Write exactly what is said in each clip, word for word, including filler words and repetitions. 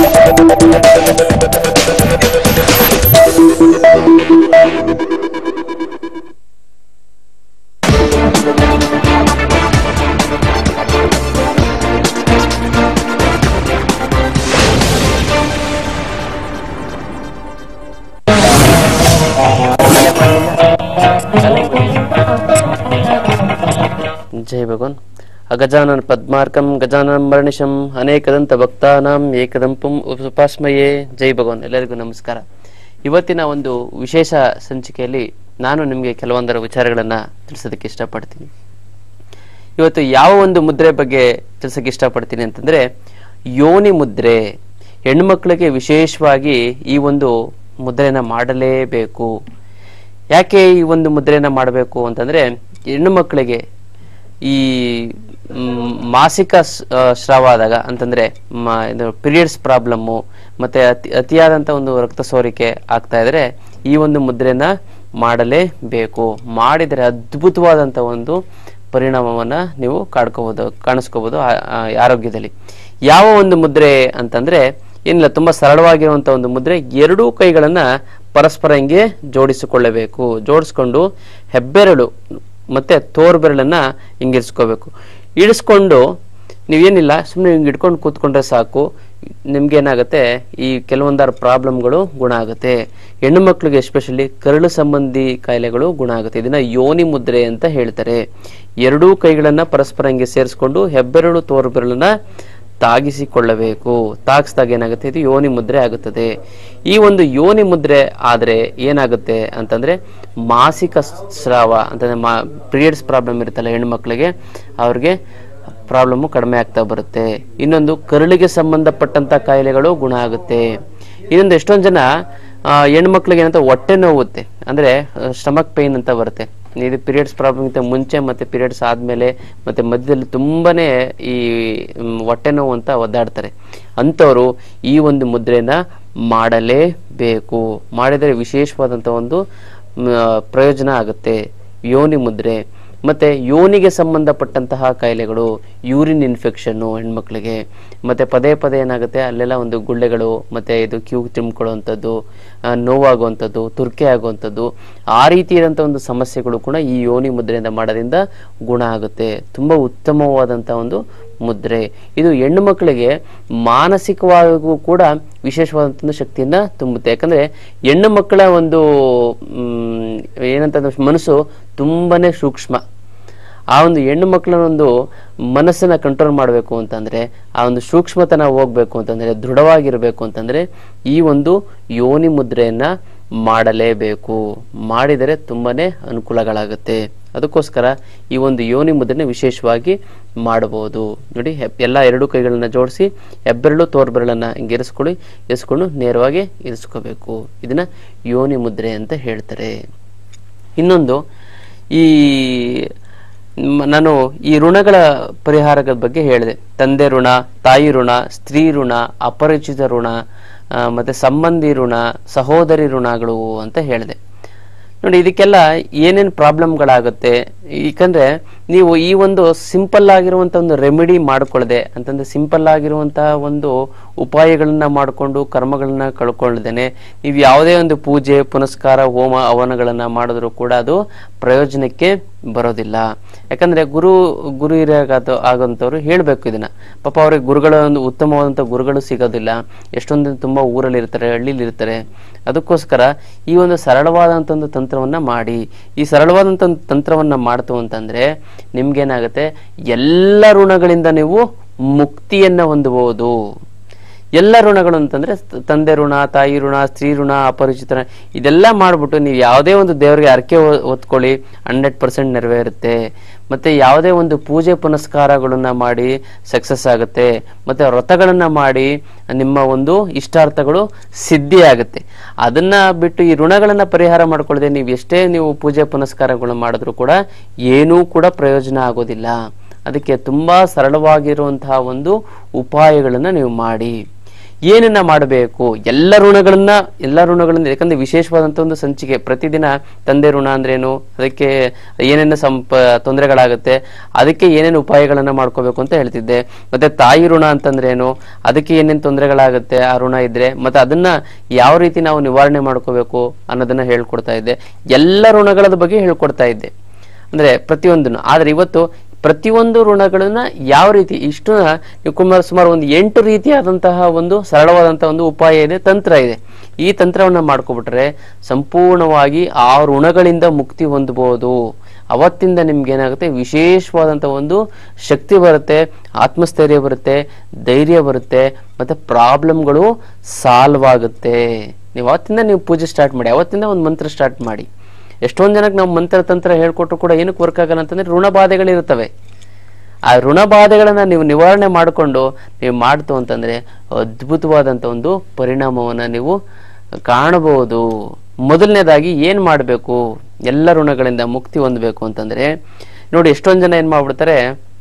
जय भगवान। अगजानन पद्मार्कं गजानन मर्निशं अनेकದಂತ ಭಕ್ತಾನಾಂ ಏಕದಂಪಂ ಉಪಾಸ್ಮಯೇ। ಜೈ ಭಗವಾನ್। ಎಲ್ಲರಿಗೂ ನಮಸ್ಕಾರ। ಇವತ್ತಿನ ಒಂದು ವಿಶೇಷ ಸಂಚಿಕೆಯಲ್ಲಿ ನಾನು ನಿಮಗೆ ಕೆಲವೊಂದರ ವಿಚಾರಗಳನ್ನು ತಿಳಿಸೋದಕ್ಕೆ ಇಷ್ಟಪಡ್ತೀನಿ। ಇವತ್ತು ಯಾವ ಒಂದು ಮುದ್ರೆ ಬಗ್ಗೆ ತಿಳಿಸೋಕೆ ಇಷ್ಟಪಡ್ತೀನಿ ಅಂತಂದ್ರೆ ಯೋನಿ ಮುದ್ರೆ। ಹೆಣ್ಣುಮಕ್ಕಳಿಗೆ ವಿಶೇಷವಾಗಿ ಈ ಒಂದು ಮುದ್ರೆನ ಮಾಡಲೇಬೇಕು। ಯಾಕೆ ಈ ಒಂದು ಮುದ್ರೆನ ಮಾಡಬೇಕು ಅಂತಂದ್ರೆ ಹೆಣ್ಣು ಮಕ್ಕಳಿಗೆ ಈ ಮಾಸಿಕ ಸ್ರಾವ ಆದಾಗ ಅಂತಂದ್ರೆ ಇದು ಪೀರಿಯಡ್ಸ್ ಪ್ರಾಬ್ಲಮ್ಮು ಮತ್ತೆ ಅತಿ ಅತಿಯಾದಂಥ ಒಂದು ರಕ್ತ ಸೋರಿಕೆ ಆಗ್ತಾ ಇದ್ರೆ ಈ ಒಂದು ಮುದ್ರೆನ ಮಾಡಲೇಬೇಕು। ಮಾಡಿದರೆ ಅದ್ಭುತವಾದಂಥ ಒಂದು ಪರಿಣಾಮವನ್ನ ನೀವು ಕಾಡ್ಕೋಬಹುದು ಕಾಣಿಸ್ಕೋಬಹುದು ಆರೋಗ್ಯದಲ್ಲಿ। ಯಾವ ಒಂದು ಮುದ್ರೆ ಅಂತಂದ್ರೆ ಏನಿಲ್ಲ, ತುಂಬಾ ಸರಳವಾಗಿರುವಂತ ಒಂದು ಮುದ್ರೆ। ಎರಡೂ ಕೈಗಳನ್ನ ಪರಸ್ಪರ ಹಿಂಗೆ ಜೋಡಿಸಿಕೊಳ್ಳಬೇಕು। ಜೋಡಿಸ್ಕೊಂಡು ಹೆಬ್ಬೆರಳು ಮತ್ತೆ ತೋರ್ ಬೆರಳನ್ನ ಹಿಂಗೆ ಇರಿಸ್ಕೋಬೇಕು। ಇಳಿಸ್ಕೊಂಡು ನೀವೇನಿಲ್ಲ ಸುಮ್ಮನೆ ಹಿಂಗೆ ಇಟ್ಕೊಂಡು ಕೂತ್ಕೊಂಡ್ರೆ ಸಾಕು, ನಿಮ್ಗೇನಾಗುತ್ತೆ ಈ ಕೆಲವೊಂದಾರು ಪ್ರಾಬ್ಲಮ್ಗಳು ಗುಣ ಆಗುತ್ತೆ। ಹೆಣ್ಣು ಮಕ್ಕಳಿಗೆ ಎಸ್ಪೆಷಲಿ ಕರಳು ಸಂಬಂಧಿ ಕಾಯಿಲೆಗಳು ಗುಣ ಆಗುತ್ತೆ। ಇದನ್ನ ಯೋನಿ ಮುದ್ರೆ ಅಂತ ಹೇಳ್ತಾರೆ। ಎರಡೂ ಕೈಗಳನ್ನ ಪರಸ್ಪರ ಹಿಂಗೆ ಸೇರಿಸ್ಕೊಂಡು ಹೆಬ್ಬೆರಳು ತೋರ್ ಬೆರಳನ್ನ ತಾಗಿಸಿಕೊಳ್ಳಬೇಕು। ತಾಗಿಸಿದಾಗ ಏನಾಗುತ್ತೆ, ಇದು ಯೋನಿ ಮುದ್ರೆ ಆಗುತ್ತದೆ। ಈ ಒಂದು ಯೋನಿ ಮುದ್ರೆ ಆದ್ರೆ ಏನಾಗುತ್ತೆ ಅಂತಂದ್ರೆ ಮಾಸಿಕ ಸ್ರಾವ ಅಂತಂದ್ರೆ ಮಾ ಪೀರಿಯಡ್ಸ್ ಪ್ರಾಬ್ಲಮ್ ಇರುತ್ತಲ್ಲ ಹೆಣ್ಣು ಮಕ್ಕಳಿಗೆ, ಅವ್ರಿಗೆ ಪ್ರಾಬ್ಲಮ್ಮು ಕಡಿಮೆ ಆಗ್ತಾ ಬರುತ್ತೆ। ಇನ್ನೊಂದು ಕರುಳಿಗೆ ಸಂಬಂಧಪಟ್ಟಂತ ಕಾಯಿಲೆಗಳು ಗುಣ ಆಗುತ್ತೆ। ಇನ್ನೊಂದು ಎಷ್ಟೊಂದು ಜನ ಹೆಣ್ಮಕ್ಳಿಗೆ ಏನಂತ ಹೊಟ್ಟೆ ನೋವುತ್ತೆ, ಅಂದ್ರೆ ಸ್ಟಮಕ್ ಪೇನ್ ಅಂತ ಬರುತ್ತೆ। ಇದು ಪೀರಿಯಡ್ಸ್ ಪ್ರಾಬ್ಲಮ್ ಗಿಂತ ಮುಂಚೆ ಮತ್ತೆ ಪೀರಿಯಡ್ಸ್ ಆದ್ಮೇಲೆ ಮತ್ತೆ ಮಧ್ಯದಲ್ಲಿ ತುಂಬಾನೇ ಈ ಹೊಟ್ಟೆ ನೋವು ಅಂತ ಒದ್ದಾಡ್ತಾರೆ। ಅಂಥವ್ರು ಈ ಒಂದು ಮುದ್ರೆನ ಮಾಡಲೇಬೇಕು। ಮಾಡಿದರೆ ವಿಶೇಷವಾದಂಥ ಒಂದು ಪ್ರಯೋಜನ ಆಗುತ್ತೆ ಯೋನಿ ಮುದ್ರೆ। ಮತ್ತೆ ಯೋನಿಗೆ ಸಂಬಂಧಪಟ್ಟಂತಹ ಕಾಯಿಲೆಗಳು, ಯೂರಿನ್ ಇನ್ಫೆಕ್ಷನ್ನು ಹೆಣ್ಮಕ್ಳಿಗೆ, ಮತ್ತೆ ಪದೇ ಪದೇ ಏನಾಗುತ್ತೆ ಅಲ್ಲೆಲ್ಲ ಒಂದು ಗುಳ್ಳೆಗಳು ಮತ್ತೆ ಇದು ಕ್ಯೂ ಚಿಮ್ಕೊಳ್ಳುವಂಥದ್ದು, ನೋವಾಗುವಂಥದ್ದು, ತುರ್ಕೆ ಆಗುವಂಥದ್ದು, ಆ ರೀತಿ ಇರೋಂಥ ಒಂದು ಸಮಸ್ಯೆಗಳು ಕೂಡ ಈ ಯೋನಿ ಮುದ್ರೆಯಿಂದ ಮಾಡೋದ್ರಿಂದ ಗುಣ ಆಗುತ್ತೆ। ತುಂಬಾ ಉತ್ತಮವಾದಂಥ ಒಂದು ಮುದ್ರೆ ಇದು। ಹೆಣ್ಣು ಮಕ್ಕಳಿಗೆ ಮಾನಸಿಕವಾಗೂ ಕೂಡ ವಿಶೇಷವಾದಂಥ ಶಕ್ತಿಯನ್ನ ತುಂಬುತ್ತೆ। ಯಾಕಂದ್ರೆ ಹೆಣ್ಣು ಮಕ್ಕಳ ಒಂದು ಹ್ಮ್ ಏನಂತಂದ್ರೆ ಮನಸ್ಸು ತುಂಬಾನೇ ಸೂಕ್ಷ್ಮ। ಆ ಒಂದು ಹೆಣ್ಣು ಮಕ್ಕಳ ಒಂದು ಮನಸ್ಸನ್ನ ಕಂಟ್ರೋಲ್ ಮಾಡಬೇಕು ಅಂತಂದ್ರೆ, ಆ ಒಂದು ಸೂಕ್ಷ್ಮತನ ಹೋಗ್ಬೇಕು ಅಂತಂದ್ರೆ, ದೃಢವಾಗಿರ್ಬೇಕು ಅಂತಂದ್ರೆ ಈ ಒಂದು ಯೋನಿ ಮುದ್ರೆಯನ್ನ ಮಾಡಲೇಬೇಕು। ಮಾಡಿದರೆ ತುಂಬಾನೇ ಅನುಕೂಲಗಳಾಗುತ್ತೆ। ಅದಕ್ಕೋಸ್ಕರ ಈ ಒಂದು ಯೋನಿ ಮುದ್ರೆನ ವಿಶೇಷವಾಗಿ ಮಾಡಬಹುದು। ನೋಡಿ, ಎಲ್ಲ ಎರಡು ಕೈಗಳನ್ನ ಜೋಡಿಸಿ ಹೆಬ್ಬೆರಳು ತೋರ್ ಬೆರಳನ್ನ ಹಿಂಗೆ ಇರಿಸ್ಕೊಳ್ಳಿ, ಇರಿಸ್ಕೊಂಡು ನೇರವಾಗಿ ಇರಿಸ್ಕೋಬೇಕು। ಇದನ್ನ ಯೋನಿ ಮುದ್ರೆ ಅಂತ ಹೇಳ್ತಾರೆ। ಇನ್ನೊಂದು, ಈ ನಾನು ಈ ಋಣಗಳ ಪರಿಹಾರದ ಬಗ್ಗೆ ಹೇಳಿದೆ। ತಂದೆ ಋಣ, ತಾಯಿ ಋಣ, ಸ್ತ್ರೀ ಋಣ, ಅಪರಿಚಿತ ಋಣ, ಮತ್ತೆ ಸಂಬಂಧಿ ಋಣ, ಸಹೋದರಿ ಋಣಗಳು ಅಂತ ಹೇಳಿದೆ। ನೋಡಿ, ಇದಕ್ಕೆಲ್ಲ ಏನೇನು ಪ್ರಾಬ್ಲಮ್ಗಳಾಗುತ್ತೆ, ಯಾಕಂದ್ರೆ ನೀವು ಈ ಒಂದು ಸಿಂಪಲ್ ಆಗಿರುವಂತ ಒಂದು ರೆಮಿಡಿ ಮಾಡ್ಕೊಳ್ಳದೆ ಅಂತಂದ್ರೆ ಸಿಂಪಲ್ ಆಗಿರುವಂತಹ ಒಂದು ಉಪಾಯಗಳನ್ನ ಮಾಡಿಕೊಂಡು ಕರ್ಮಗಳನ್ನ ಕಳ್ಕೊಳ್ಳದೇನೆ ನೀವು ಯಾವುದೇ ಒಂದು ಪೂಜೆ ಪುನಸ್ಕಾರ ಹೋಮ ಹವನಗಳನ್ನ ಮಾಡಿದ್ರು ಕೂಡ ಅದು ಪ್ರಯೋಜನಕ್ಕೆ ಬರೋದಿಲ್ಲ। ಯಾಕಂದ್ರೆ ಗುರು ಗುರು ಹಿರಿಯಾಗ ಆಗಂತವ್ರು ಹೇಳ್ಬೇಕು ಇದನ್ನ। ಪಾಪ ಅವ್ರಿಗೆ ಗುರುಗಳ ಒಂದು ಉತ್ತಮವಾದಂಥ ಗುರುಗಳು ಸಿಗೋದಿಲ್ಲ, ಎಷ್ಟೊಂದು ತುಂಬಾ ಊರಲ್ಲಿ ಇರ್ತಾರೆ, ಹಳ್ಳಿಲಿ ಇರ್ತಾರೆ। ಅದಕ್ಕೋಸ್ಕರ ಈ ಒಂದು ಸರಳವಾದಂಥ ಒಂದು ತಂತ್ರವನ್ನ ಮಾಡಿ। ಈ ಸರಳವಾದಂಥ ಒಂದು ತಂತ್ರವನ್ನ ಮಾಡ್ತು ಅಂತಂದ್ರೆ ನಿಮ್ಗೇನಾಗುತ್ತೆ, ಎಲ್ಲ ಋಣಗಳಿಂದ ನೀವು ಮುಕ್ತಿಯನ್ನ ಹೊಂದಬಹುದು। ಎಲ್ಲ ಋಣಗಳು ಅಂತಂದ್ರೆ ತಂದೆ ಋಣ, ತಾಯಿ ಋಣ, ಸ್ತ್ರೀ ಋಣ, ಅಪರಿಚಿತ, ಇದೆಲ್ಲ ಮಾಡ್ಬಿಟ್ಟು ನೀವು ಯಾವುದೇ ಒಂದು ದೇವರಿಗೆ ಅರ್ಕೆ ಹೊತ್ಕೊಳ್ಳಿ, ಹಂಡ್ರೆಡ್ ಪರ್ಸೆಂಟ್ ನೆರವೇರುತ್ತೆ। ಮತ್ತೆ ಯಾವುದೇ ಒಂದು ಪೂಜೆ ಪುನಸ್ಕಾರಗಳನ್ನ ಮಾಡಿ ಸಕ್ಸಸ್ ಆಗುತ್ತೆ। ಮತ್ತೆ ವ್ರತಗಳನ್ನ ಮಾಡಿ ನಿಮ್ಮ ಒಂದು ಇಷ್ಟಾರ್ಥಗಳು ಸಿದ್ಧಿ ಆಗುತ್ತೆ। ಅದನ್ನ ಬಿಟ್ಟು ಈ ಋಣಗಳನ್ನ ಪರಿಹಾರ ಮಾಡ್ಕೊಳ್ಳದೆ ನೀವು ಎಷ್ಟೇ ನೀವು ಪೂಜೆ ಪುನಸ್ಕಾರಗಳನ್ನ ಮಾಡಿದ್ರು ಕೂಡ ಏನೂ ಕೂಡ ಪ್ರಯೋಜನ ಆಗೋದಿಲ್ಲ। ಅದಕ್ಕೆ ತುಂಬಾ ಸರಳವಾಗಿರುವಂತಹ ಒಂದು ಉಪಾಯಗಳನ್ನ ನೀವು ಮಾಡಿ। ಏನನ್ನ ಮಾಡಬೇಕು, ಎಲ್ಲ ಋಣಗಳನ್ನ ಎಲ್ಲ ಋಣಗಳನ್ನ ಯಾಕಂದ್ರೆ ವಿಶೇಷವಾದಂಥ ಒಂದು ಸಂಚಿಕೆ. ಪ್ರತಿದಿನ ತಂದೆ ಋಣ ಅಂದ್ರೇನು, ಅದಕ್ಕೆ ಏನೇನು ಸಂಪ ತೊಂದರೆಗಳಾಗುತ್ತೆ, ಅದಕ್ಕೆ ಏನೇನು ಉಪಾಯಗಳನ್ನ ಮಾಡ್ಕೋಬೇಕು ಅಂತ ಹೇಳ್ತಿದ್ದೆ. ಮತ್ತೆ ತಾಯಿ ಋಣ ಅಂತಂದ್ರೇನು, ಅದಕ್ಕೆ ಏನೇನು ತೊಂದರೆಗಳಾಗುತ್ತೆ ಆ ಋಣ ಇದ್ರೆ, ಮತ್ತೆ ಅದನ್ನ ಯಾವ ರೀತಿ ನಾವು ನಿವಾರಣೆ ಮಾಡ್ಕೋಬೇಕು ಅನ್ನೋದನ್ನ ಹೇಳ್ಕೊಡ್ತಾ ಇದ್ದೆ. ಎಲ್ಲ ಋಣಗಳ ಬಗ್ಗೆ ಹೇಳ್ಕೊಡ್ತಾ ಇದ್ದೆ ಅಂದ್ರೆ ಪ್ರತಿಯೊಂದನ್ನು. ಆದ್ರೆ ಇವತ್ತು ಪ್ರತಿಯೊಂದು ಋಣಗಳನ್ನ ಯಾವ ರೀತಿ ಇಷ್ಟು ಕುಮಾರ್ ಸುಮಾರು ಒಂದು ಎಂಟು ರೀತಿಯಾದಂತಹ ಒಂದು ಸರಳವಾದಂತಹ ಒಂದು ಉಪಾಯ ಇದೆ, ತಂತ್ರ ಇದೆ. ಈ ತಂತ್ರವನ್ನ ಮಾಡ್ಕೊಬಿಟ್ರೆ ಸಂಪೂರ್ಣವಾಗಿ ಆ ಋಣಗಳಿಂದ ಮುಕ್ತಿ ಹೊಂದಬಹುದು. ಅವತ್ತಿಂದ ನಿಮ್ಗೆ ಏನಾಗುತ್ತೆ, ವಿಶೇಷವಾದಂತಹ ಒಂದು ಶಕ್ತಿ ಬರುತ್ತೆ, ಆತ್ಮಸ್ಥೈರ್ಯ ಬರುತ್ತೆ, ಧೈರ್ಯ ಬರುತ್ತೆ, ಮತ್ತೆ ಪ್ರಾಬ್ಲಮ್ಗಳು ಸಾಲ್ವ್ ಆಗುತ್ತೆ. ನೀವು ಅವತ್ತಿಂದ ನೀವು ಪೂಜೆ ಸ್ಟಾರ್ಟ್ ಮಾಡಿ, ಅವತ್ತಿಂದ ಒಂದು ಮಂತ್ರ ಸ್ಟಾರ್ಟ್ ಮಾಡಿ. ಎಷ್ಟೊಂದು ಜನಕ್ಕೆ ನಾವು ಮಂತ್ರ ತಂತ್ರ ಹೇಳ್ಕೊಟ್ರು ಕೂಡ ಏನಕ್ಕೆ ವರ್ಕ್ ಆಗಲ್ಲ ಅಂತಂದ್ರೆ ಋಣ ಬಾಧೆಗಳಿರ್ತವೆ. ಆ ಋಣ ಬಾಧೆಗಳನ್ನ ನೀವು ನಿವಾರಣೆ ಮಾಡಿಕೊಂಡು ನೀವು ಮಾಡ್ತು ಅಂತಂದ್ರೆ ಅದ್ಭುತವಾದಂಥ ಒಂದು ಪರಿಣಾಮವನ್ನ ನೀವು ಕಾಣಬಹುದು. ಮೊದಲನೇದಾಗಿ ಏನ್ ಮಾಡಬೇಕು, ಎಲ್ಲ ಋಣಗಳಿಂದ ಮುಕ್ತಿ ಹೊಂದಬೇಕು ಅಂತಂದ್ರೆ ನೋಡಿ, ಎಷ್ಟೊಂದು ಜನ ಏನ್ ಮಾಡ್ಬಿಡ್ತಾರೆ,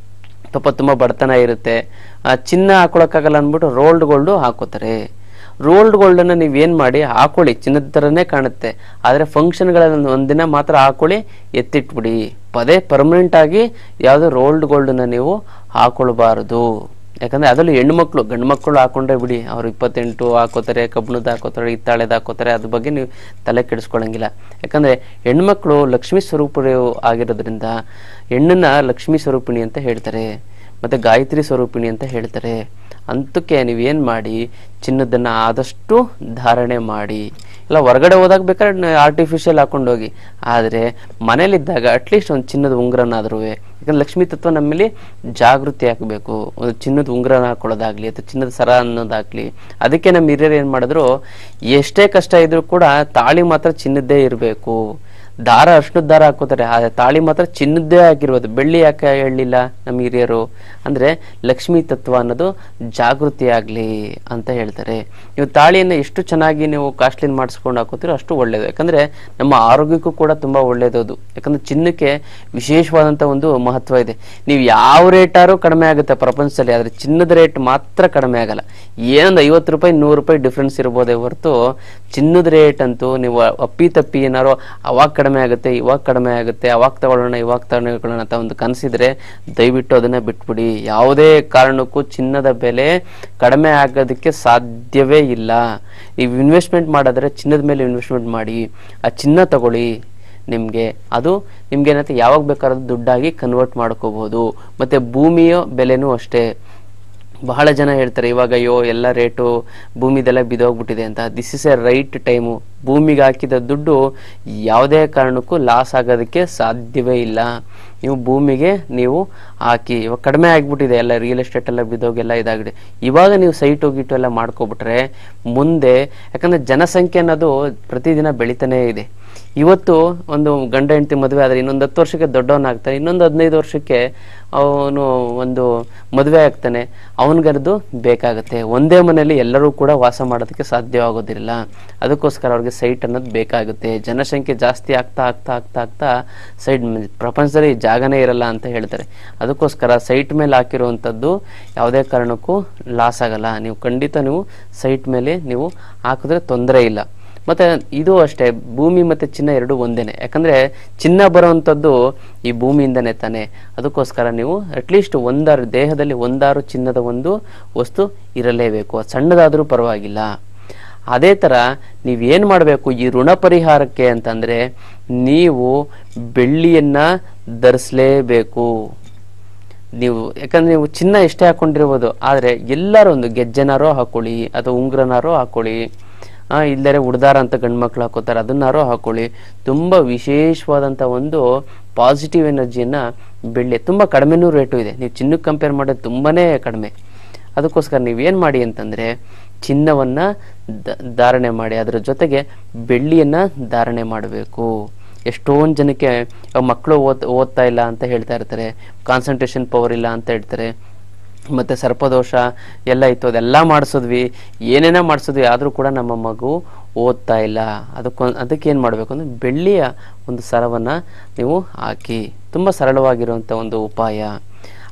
ಪಾಪ ತುಂಬಾ ಬಡತನ ಇರುತ್ತೆ, ಚಿನ್ನ ಹಾಕೊಳಕ್ಕಾಗಲ್ಲ ಅಂದ್ಬಿಟ್ಟು ರೋಲ್ಡ್ ಗೋಲ್ಡ್ ಹಾಕೋತಾರೆ. ರೋಲ್ಡ್ ಗೋಲ್ಡ್ ಅನ್ನ ನೀವ್ ಏನ್ ಮಾಡಿ ಹಾಕೊಳ್ಳಿ, ಚಿನ್ನದ ತರನೇ ಕಾಣುತ್ತೆ, ಆದ್ರೆ ಫಂಕ್ಷನ್ಗಳಲ್ಲಿ ಒಂದಿನ ಮಾತ್ರ ಹಾಕೊಳ್ಳಿ, ಎತ್ತಿಟ್ಬಿಡಿ. ಪದೇ ಪರ್ಮನೆಂಟ್ ಆಗಿ ಯಾವ್ದು ರೋಲ್ಡ್ ಗೋಲ್ಡ್ ನ ನೀವು ಹಾಕೊಳ್ಬಾರದು. ಯಾಕಂದ್ರೆ ಅದರಲ್ಲಿ ಹೆಣ್ಣು ಮಕ್ಕಳು, ಗಂಡು ಮಕ್ಕಳು ಹಾಕೊಂಡ್ರೆ ಬಿಡಿ, ಅವ್ರು ಇಪ್ಪತ್ತೆಂಟು ಹಾಕೋತಾರೆ, ಕಬ್ಬಣದ ಹಾಕೋತಾರೆ, ಹಿತ್ತಾಳೆದ ಹಾಕೋತಾರೆ, ಅದ್ರ ಬಗ್ಗೆ ನೀವು ತಲೆ ಕೆಡಿಸ್ಕೊಳಂಗಿಲ್ಲ. ಯಾಕಂದ್ರೆ ಹೆಣ್ಮಕ್ಳು ಲಕ್ಷ್ಮೀ ಸ್ವರೂಪರು ಆಗಿರೋದ್ರಿಂದ ಹೆಣ್ಣನ್ನ ಲಕ್ಷ್ಮೀ ಸ್ವರೂಪಿಣಿ ಅಂತ ಹೇಳ್ತಾರೆ, ಮತ್ತೆ ಗಾಯತ್ರಿ ಸ್ವರೂಪಿಣಿ ಅಂತ ಹೇಳ್ತಾರೆ. ಅಂತಕ್ಕೆ ನೀವೇನ್ ಮಾಡಿ, ಚಿನ್ನದನ್ನ ಆದಷ್ಟು ಧಾರಣೆ ಮಾಡಿ. ಇಲ್ಲ ಹೊರಗಡೆ ಹೋದಾಗ ಬೇಕಾದ್ರೆ ಆರ್ಟಿಫಿಷಿಯಲ್ ಹಾಕೊಂಡೋಗಿ, ಆದ್ರೆ ಮನೇಲಿದ್ದಾಗ ಅಟ್ಲೀಸ್ಟ್ ಒಂದು ಚಿನ್ನದ ಉಂಗುರನಾದ್ರೂ, ಯಾಕಂದ್ರೆ ಲಕ್ಷ್ಮೀ ತತ್ವ ನಮ್ಮಲ್ಲಿ ಜಾಗೃತಿ ಹಾಕಬೇಕು. ಒಂದು ಚಿನ್ನದ ಉಂಗುರನ ಹಾಕೊಳ್ಳೋದಾಗ್ಲಿ ಅಥವಾ ಚಿನ್ನದ ಸರ ಅನ್ನೋದಾಗ್ಲಿ. ಅದಕ್ಕೆ ನಮ್ಮ ಹಿರಿಯರು ಏನ್ ಮಾಡಿದ್ರು, ಎಷ್ಟೇ ಕಷ್ಟ ಇದ್ರೂ ಕೂಡ ತಾಳಿ ಮಾತ್ರ ಚಿನ್ನದ್ದೇ ಇರಬೇಕು. ದಾರ ಅರ್ಶನದ ದಾರ ಹಾಕೋತಾರೆ, ಆ ತಾಳಿ ಮಾತ್ರ ಚಿನ್ನದ್ದೇ ಆಗಿರ್ಬೋದು, ಬೆಳ್ಳಿ ಯಾಕೆ ಹೇಳಲಿಲ್ಲ ನಮ್ಮ ಹಿರಿಯರು ಅಂದ್ರೆ ಲಕ್ಷ್ಮೀ ತತ್ವ ಅನ್ನೋದು ಜಾಗೃತಿ ಆಗ್ಲಿ ಅಂತ ಹೇಳ್ತಾರೆ. ನೀವು ತಾಳಿಯನ್ನು ಎಷ್ಟು ಚೆನ್ನಾಗಿ ನೀವು ಕಾಸ್ಟ್ಲಿನ್ ಮಾಡಿಸ್ಕೊಂಡು ಹಾಕೋತೀರೋ ಅಷ್ಟು ಒಳ್ಳೇದು. ಯಾಕಂದ್ರೆ ನಮ್ಮ ಆರೋಗ್ಯಕ್ಕೂ ಕೂಡ ತುಂಬಾ ಒಳ್ಳೇದು ಅದು. ಯಾಕಂದ್ರೆ ಚಿನ್ನಕ್ಕೆ ವಿಶೇಷವಾದಂತ ಒಂದು ಮಹತ್ವ ಇದೆ. ನೀವು ಯಾವ ರೇಟಾರು ಕಡಿಮೆ ಆಗುತ್ತೆ ಪ್ರಪಂಚದಲ್ಲಿ, ಆದ್ರೆ ಚಿನ್ನದ ರೇಟ್ ಮಾತ್ರ ಕಡಿಮೆ ಆಗಲ್ಲ. ಏನೊಂದು ಐವತ್ತು ರೂಪಾಯಿ ನೂರು ರೂಪಾಯಿ ಡಿಫ್ರೆನ್ಸ್ ಇರ್ಬೋದೇ ಹೊರತು ಚಿನ್ನದ ರೇಟ್ ಅಂತೂ ನೀವು ಅಪ್ಪಿ ತಪ್ಪಿ ಏನಾರೋ ಅವಾಗ ಕಡಿಮೆ ಆಗುತ್ತೆ, ಇವಾಗ ಕಡಿಮೆ ಆಗುತ್ತೆ, ಅವಾಗ ತಗೊಳ್ಳೋಣ ಇವಾಗ ತಗೊಳ್ಳೋಣ ಅಂತ ಒಂದು ಕನಸಿದ್ರೆ ದಯವಿಟ್ಟು ಅದನ್ನ ಬಿಟ್ಬಿಡಿ. ಯಾವುದೇ ಕಾರಣಕ್ಕೂ ಚಿನ್ನದ ಬೆಲೆ ಕಡಿಮೆ ಆಗೋದಕ್ಕೆ ಸಾಧ್ಯವೇ ಇಲ್ಲ. ನೀವು ಇನ್ವೆಸ್ಟ್ಮೆಂಟ್ ಮಾಡಿದ್ರೆ ಚಿನ್ನದ ಮೇಲೆ ಇನ್ವೆಸ್ಟ್ಮೆಂಟ್ ಮಾಡಿ, ಆ ಚಿನ್ನ ತಗೊಳ್ಳಿ. ನಿಮ್ಗೆ ಅದು ನಿಮ್ಗೆ ಏನಂತ ಯಾವಾಗ ಬೇಕಾದ್ರೂ ದುಡ್ಡಾಗಿ ಕನ್ವರ್ಟ್ ಮಾಡ್ಕೋಬಹುದು. ಮತ್ತೆ ಭೂಮಿಯ ಬೆಲೆನೂ ಅಷ್ಟೇ. ಬಹಳ ಜನ ಹೇಳ್ತಾರೆ ಇವಾಗ ಅಯ್ಯೋ ಎಲ್ಲ ರೇಟು ಭೂಮಿದೆಲ್ಲ ಬಿದೋಗ್ಬಿಟ್ಟಿದೆ ಅಂತ. This is a right time. ಭೂಮಿಗೆ ಹಾಕಿದ ದುಡ್ಡು ಯಾವುದೇ ಕಾರಣಕ್ಕೂ ಲಾಸ್ ಆಗೋದಕ್ಕೆ ಸಾಧ್ಯವೇ ಇಲ್ಲ. ನೀವು ಭೂಮಿಗೆ ನೀವು ಹಾಕಿ, ಇವಾಗ ಕಡಿಮೆ ಆಗ್ಬಿಟ್ಟಿದೆ ಎಲ್ಲ, ರಿಯಲ್ ಎಸ್ಟೇಟ್ ಎಲ್ಲ ಬಿದೋಗೆಲ್ಲ ಇದಾಗಿದೆ. ಇವಾಗ ನೀವು ಸೈಟು ಗೀಟು ಎಲ್ಲ ಮಾಡ್ಕೊಬಿಟ್ರೆ ಮುಂದೆ, ಯಾಕಂದ್ರೆ ಜನಸಂಖ್ಯೆ ಅನ್ನೋದು ಪ್ರತಿದಿನ ಬೆಳಿತಾನೇ ಇದೆ. ಇವತ್ತು ಒಂದು ಗಂಡ ಹೆಂಡತಿ ಮದುವೆ ಆದ್ರೆ ಇನ್ನೊಂದು ಹತ್ತು ವರ್ಷಕ್ಕೆ ದೊಡ್ಡವನಾಗ್ತಾನೆ, ಇನ್ನೊಂದು ಹದಿನೈದು ವರ್ಷಕ್ಕೆ ಅವನು ಒಂದು ಮದುವೆ ಆಗ್ತಾನೆ, ಅವನಿಗದು ಬೇಕಾಗುತ್ತೆ. ಒಂದೇ ಮನೆಯಲ್ಲಿ ಎಲ್ಲರೂ ಕೂಡ ವಾಸ ಮಾಡೋದಕ್ಕೆ ಸಾಧ್ಯವಾಗೋದಿಲ್ಲ. ಅದಕ್ಕೋಸ್ಕರ ಅವ್ರಿಗೆ ಸೈಟ್ ಅನ್ನೋದು ಬೇಕಾಗುತ್ತೆ. ಜನಸಂಖ್ಯೆ ಜಾಸ್ತಿ ಆಗ್ತಾ ಆಗ್ತಾ ಆಗ್ತಾ ಆಗ್ತಾ ಸೈಟ್ ಪ್ರಪಂಚದಲ್ಲಿ ಜಾಗನೇ ಇರಲ್ಲ ಅಂತ ಹೇಳ್ತಾರೆ. ಅದಕ್ಕೋಸ್ಕರ ಸೈಟ್ ಮೇಲೆ ಹಾಕಿರುವಂಥದ್ದು ಯಾವುದೇ ಕಾರಣಕ್ಕೂ ಲಾಸ್ ಆಗಲ್ಲ. ನೀವು ಖಂಡಿತ ನೀವು ಸೈಟ್ ಮೇಲೆ ನೀವು ಹಾಕಿದ್ರೆ ತೊಂದರೆ ಇಲ್ಲ. ಮತ್ತೆ ಇದು ಅಷ್ಟೇ, ಭೂಮಿ ಮತ್ತೆ ಚಿನ್ನ ಎರಡು ಒಂದೇನೆ. ಯಾಕಂದ್ರೆ ಚಿನ್ನ ಬರುವಂಥದ್ದು ಈ ಭೂಮಿಯಿಂದನೇ ತಾನೆ. ಅದಕ್ಕೋಸ್ಕರ ನೀವು ಅಟ್ಲೀಸ್ಟ್ ಒಂದಾರು ದೇಹದಲ್ಲಿ ಒಂದಾರು ಚಿನ್ನದ ಒಂದು ವಸ್ತು ಇರಲೇಬೇಕು, ಸಣ್ಣದಾದ್ರೂ ಪರವಾಗಿಲ್ಲ. ಅದೇ ತರ ನೀವೇನ್ ಮಾಡಬೇಕು ಈ ಋಣ ಪರಿಹಾರಕ್ಕೆ ಅಂತಂದ್ರೆ, ನೀವು ಬೆಳ್ಳಿಯನ್ನ ಧರಿಸಲೇಬೇಕು. ನೀವು ಯಾಕಂದ್ರೆ ನೀವು ಚಿನ್ನ ಎಷ್ಟೇ ಹಾಕೊಂಡಿರ್ಬೋದು, ಆದ್ರೆ ಎಲ್ಲರೂ ಒಂದು ಗೆಜ್ಜೆನಾರೋ ಹಾಕೊಳ್ಳಿ ಅಥವಾ ಉಂಗುರನಾರೋ ಹಾಕೊಳ್ಳಿ, ಆ ಇಲ್ಲರೆ ಉಡ್ದಾರ ಅಂತ ಗಂಡು ಮಕ್ಳು ಹಾಕೋತಾರೆ, ಅದನ್ನಾರೋ ಹಾಕೊಳ್ಳಿ. ತುಂಬಾ ವಿಶೇಷವಾದಂತ ಒಂದು ಪಾಸಿಟಿವ್ ಎನರ್ಜಿಯನ್ನ ಬೆಳ್ಳಿ ತುಂಬಾ ಕಡಿಮೆನೂ ರೇಟು ಇದೆ. ನೀವು ಚಿನ್ನಕ್ಕೆ ಕಂಪೇರ್ ಮಾಡೋದು ತುಂಬಾನೇ ಕಡಿಮೆ. ಅದಕ್ಕೋಸ್ಕರ ನೀವೇನ್ ಮಾಡಿ ಅಂತಂದ್ರೆ ಚಿನ್ನವನ್ನ ಧಾರಣೆ ಮಾಡಿ, ಅದರ ಜೊತೆಗೆ ಬೆಳ್ಳಿಯನ್ನ ಧಾರಣೆ ಮಾಡಬೇಕು. ಎಷ್ಟೊಂದು ಜನಕ್ಕೆ ಮಕ್ಕಳು ಓದ್ ಓದ್ತಾ ಇಲ್ಲ ಅಂತ ಹೇಳ್ತಾ ಇರ್ತಾರೆ, ಕಾನ್ಸಂಟ್ರೇಷನ್ ಪವರ್ ಇಲ್ಲ ಅಂತ ಹೇಳ್ತಾರೆ, ಮತ್ತೆ ಸರ್ಪದೋಷ ಎಲ್ಲ ಇತ್ತು, ಅದೆಲ್ಲ ಮಾಡಿಸಿದ್ವಿ, ಏನೇನೋ ಮಾಡಿಸಿದ್ವಿ, ಆದರೂ ಕೂಡ ನಮ್ಮ ಮಗು ಓದ್ತಾ ಇಲ್ಲ. ಅದಕ್ಕೊಂದು ಅದಕ್ಕೆ ಏನು ಮಾಡಬೇಕು ಅಂದರೆ ಬೆಳ್ಳಿಯ ಒಂದು ಸರವನ್ನು ನೀವು ಹಾಕಿ. ತುಂಬ ಸರಳವಾಗಿರುವಂಥ ಒಂದು ಉಪಾಯ.